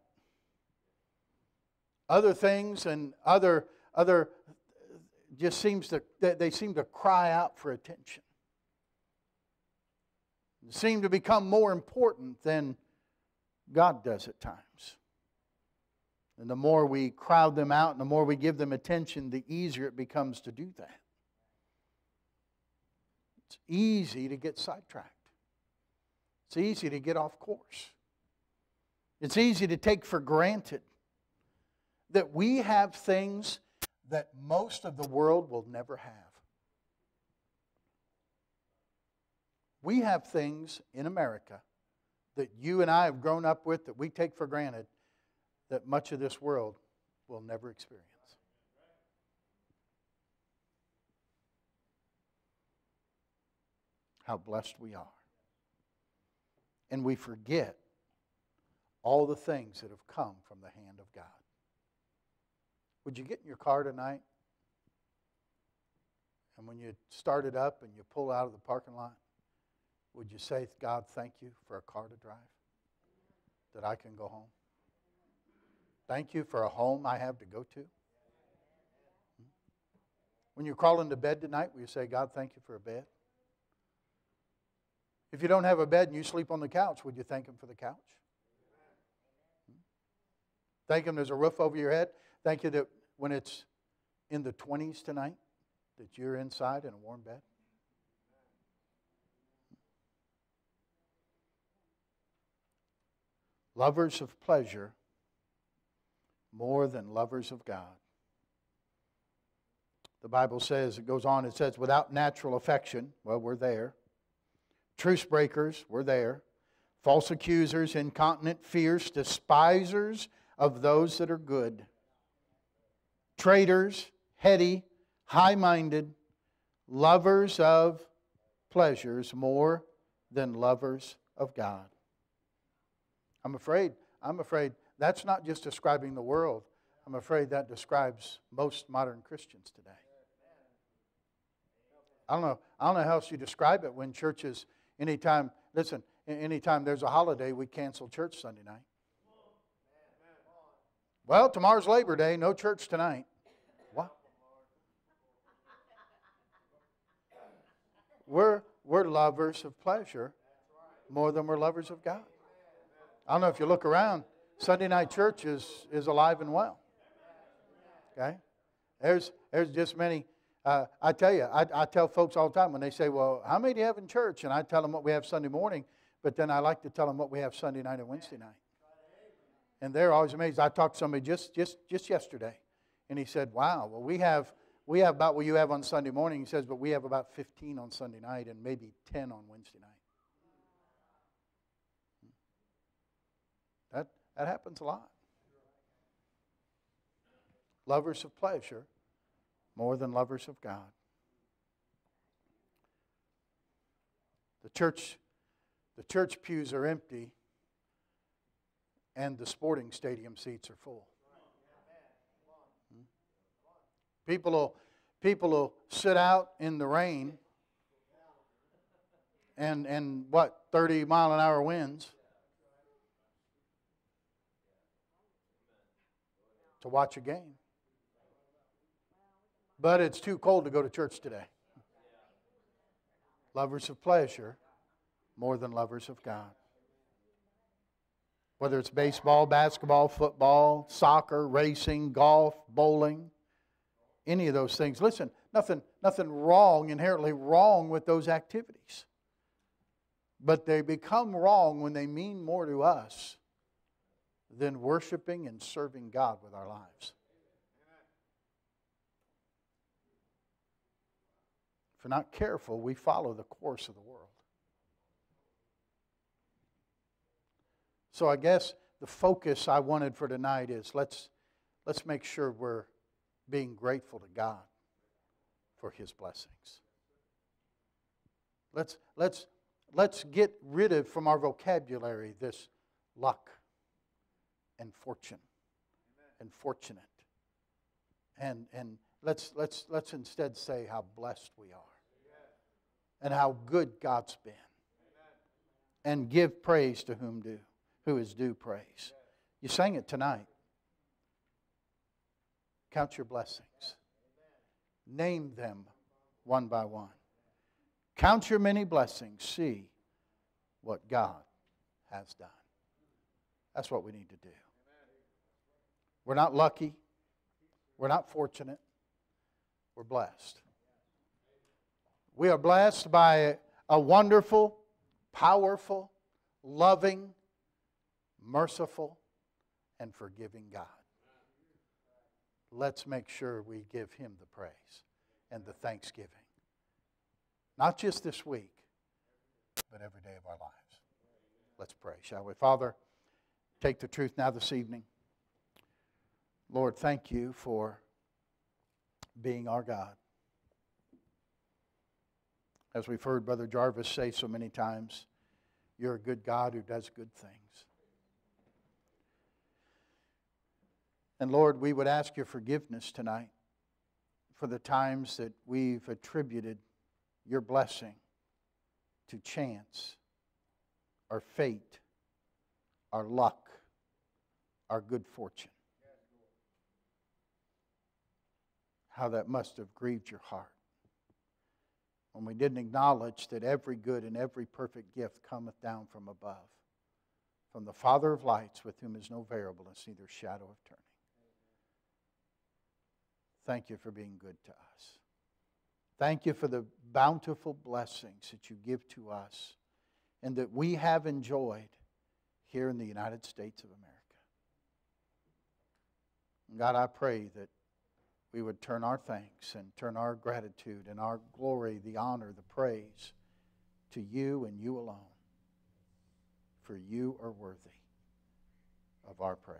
Other things and other just seems to, they seem to cry out for attention. They seem to become more important than God does at times. And the more we crowd them out and the more we give them attention, the easier it becomes to do that. It's easy to get sidetracked. It's easy to get off course. It's easy to take for granted that we have things that most of the world will never have. We have things in America that you and I have grown up with that we take for granted that much of this world will never experience. How blessed we are. And we forget all the things that have come from the hand of God. Would you get in your car tonight? And when you start it up and you pull out of the parking lot, would you say, God, thank you for a car to drive, that I can go home? Thank you for a home I have to go to. When you crawl into bed tonight, will you say, God, thank you for a bed? If you don't have a bed and you sleep on the couch, would you thank Him for the couch? Thank Him there's a roof over your head. Thank you that when it's in the 20s tonight, that you're inside in a warm bed. Lovers of pleasure more than lovers of God. The Bible says, it goes on, it says, without natural affection, well, we're there. Truce breakers, we're there. False accusers, incontinent, fierce, despisers of those that are good. Traitors, heady, high-minded, lovers of pleasures more than lovers of God. I'm afraid that's not just describing the world. I'm afraid that describes most modern Christians today. I don't know how else you describe it when churches, anytime there's a holiday, we cancel church Sunday night. Well, tomorrow's Labor Day, no church tonight. What? We're lovers of pleasure more than we're lovers of God. I don't know if you look around, Sunday night church is alive and well. Okay? There's just many. I tell you, I tell folks all the time when they say, well, how many do you have in church? And I tell them what we have Sunday morning, but then I like to tell them what we have Sunday night and Wednesday night. And they're always amazed. I talked to somebody just yesterday, and he said, wow, well, we have about what you have on Sunday morning. He says, but we have about 15 on Sunday night and maybe 10 on Wednesday night. That happens a lot. Lovers of pleasure more than lovers of God. The church pews are empty and the sporting stadium seats are full. People will sit out in the rain and 30-mile-an-hour winds to watch a game. But it's too cold to go to church today. Lovers of pleasure more than lovers of God. Whether it's baseball, basketball, football, soccer, racing, golf, bowling, any of those things. Listen, nothing wrong, inherently wrong with those activities. But they become wrong when they mean more to us than worshiping and serving God with our lives. If we're not careful, we follow the course of the world. So I guess the focus I wanted for tonight is let's make sure we're being grateful to God for His blessings. Let's get rid of from our vocabulary this luck and fortune and fortunate. And let's instead say how blessed we are and how good God's been. And give praise to who is due praise. You sang it tonight. Count your blessings. Name them one by one. Count your many blessings. See what God has done. That's what we need to do. We're not lucky. We're not fortunate. We're blessed. We are blessed by a wonderful, powerful, loving, merciful, and forgiving God. Let's make sure we give Him the praise and the thanksgiving. Not just this week, but every day of our lives. Let's pray, shall we? Father, take the truth now this evening. Lord, thank You for being our God. As we've heard Brother Jarvis say so many times, You're a good God who does good things. And Lord, we would ask Your forgiveness tonight for the times that we've attributed Your blessing to chance, our fate, our luck, our good fortune. How that must have grieved Your heart when we didn't acknowledge that every good and every perfect gift cometh down from above, from the Father of lights, with whom is no variableness, neither shadow of turning. Thank You for being good to us. Thank You for the bountiful blessings that You give to us and that we have enjoyed here in the United States of America. And God, I pray that we would turn our thanks and turn our gratitude and our glory, the honor, the praise to You and You alone. For You are worthy of our praise.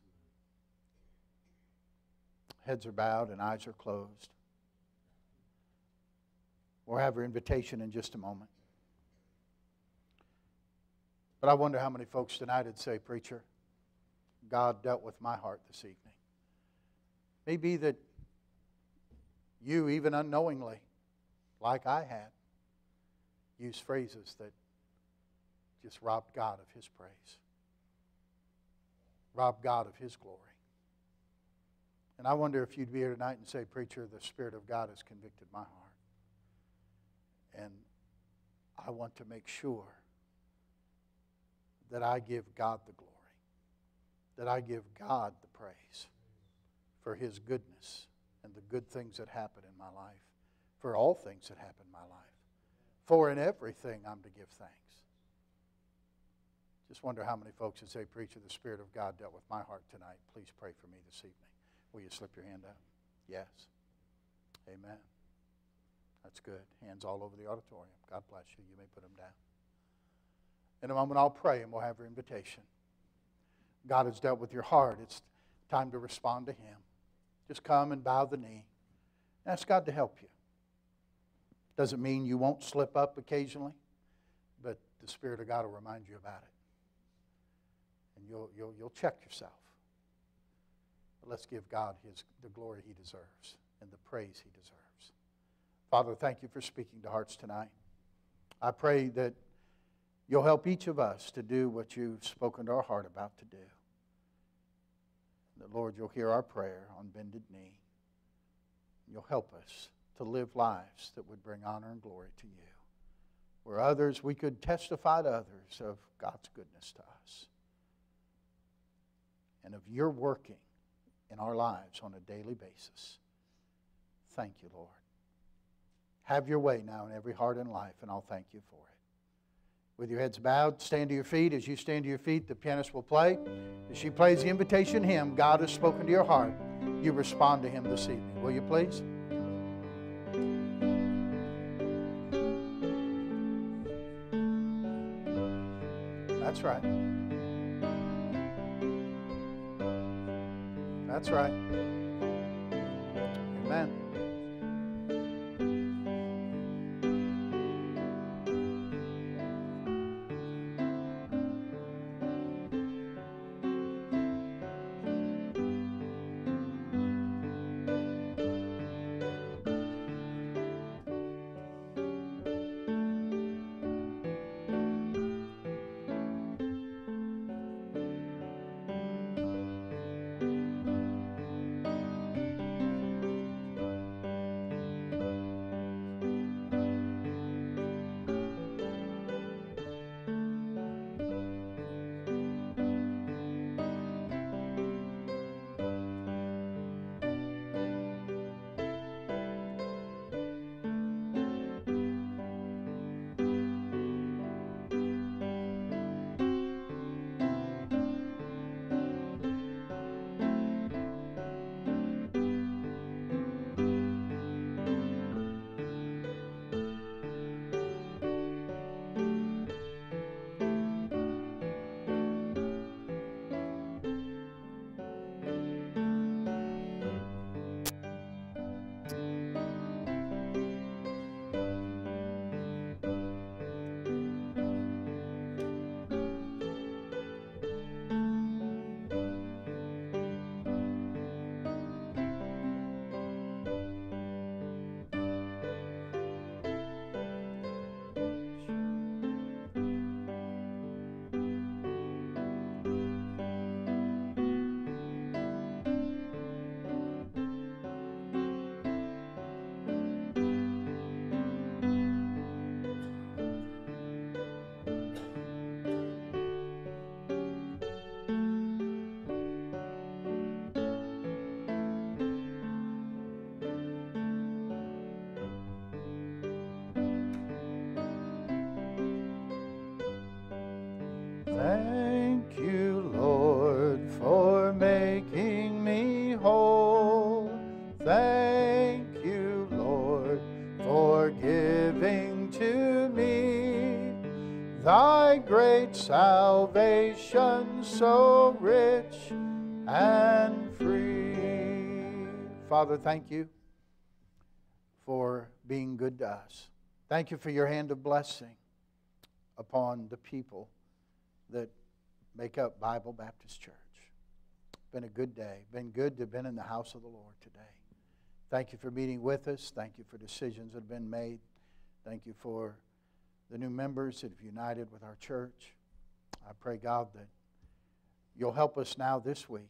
Heads are bowed and eyes are closed. We'll have our invitation in just a moment. But I wonder how many folks tonight would say, Preacher, God dealt with my heart this evening. Maybe that you, even unknowingly, like I had, used phrases that just robbed God of His praise, robbed God of His glory. And I wonder if you'd be here tonight and say, Preacher, the Spirit of God has convicted my heart. And I want to make sure that I give God the glory, that I give God the praise for His goodness and the good things that happen in my life, for all things that happen in my life. For in everything I'm to give thanks. Just wonder how many folks would say, Preacher, the Spirit of God dealt with my heart tonight. Please pray for me this evening. Will you slip your hand up? Yes. Amen. That's good. Hands all over the auditorium. God bless you. You may put them down. In a moment I'll pray and we'll have your invitation. God has dealt with your heart, it's time to respond to Him. Just come and bow the knee. Ask God to help you. Doesn't mean you won't slip up occasionally, but the Spirit of God will remind you about it. And you'll check yourself. But let's give God the glory He deserves and the praise He deserves. Father, thank you for speaking to hearts tonight. I pray that you'll help each of us to do what you've spoken to our heart about to do. That, Lord, you'll hear our prayer on bended knee. You'll help us to live lives that would bring honor and glory to you. Where others, we could testify to others of God's goodness to us. And of your working in our lives on a daily basis. Thank you, Lord. Have your way now in every heart and life, and I'll thank you for it. With your heads bowed, stand to your feet. As you stand to your feet, the pianist will play. As she plays the invitation hymn, God has spoken to your heart. You respond to Him this evening. Will you please? That's right. That's right. Amen. Thank you, Lord, for making me whole. Thank you, Lord, for giving to me thy great salvation, so rich and free. Father, thank you for being good to us. Thank you for your hand of blessing upon the people that make up Bible Baptist Church. Been a good day. Been good to have been in the house of the Lord today. Thank you for meeting with us. Thank you for decisions that have been made. Thank you for the new members that have united with our church. I pray, God, that you'll help us now this week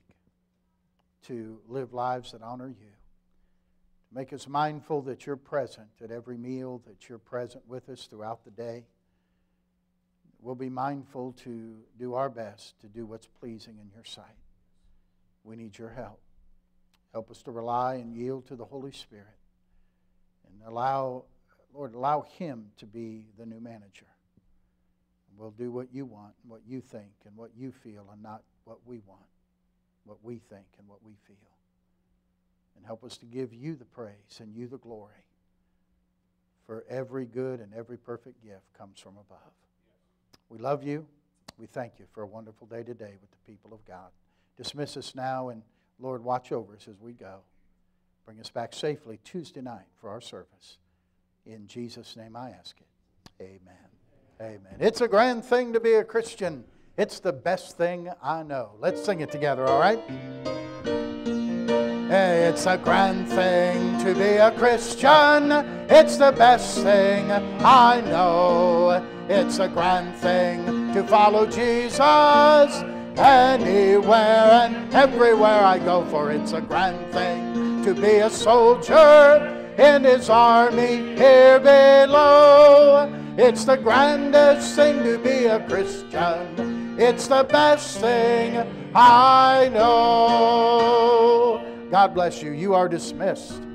to live lives that honor you. To make us mindful that you're present at every meal, that you're present with us throughout the day. We'll be mindful to do our best to do what's pleasing in your sight. We need your help. Help us to rely and yield to the Holy Spirit. And allow Him to be the new manager. And we'll do what you want, what you think, and what you feel, and not what we want, what we think, and what we feel. And help us to give you the praise and you the glory. For every good and every perfect gift comes from above. We love you. We thank you for a wonderful day today with the people of God. Dismiss us now, and Lord, watch over us as we go. Bring us back safely Tuesday night for our service. In Jesus' name I ask it. Amen. Amen. It's a grand thing to be a Christian. It's the best thing I know. Let's sing it together, all right? Hey, it's a grand thing to be a Christian. It's the best thing I know. It's a grand thing to follow Jesus anywhere and everywhere I go. For it's a grand thing to be a soldier in His army here below. It's the grandest thing to be a Christian. It's the best thing I know. God bless you. You are dismissed.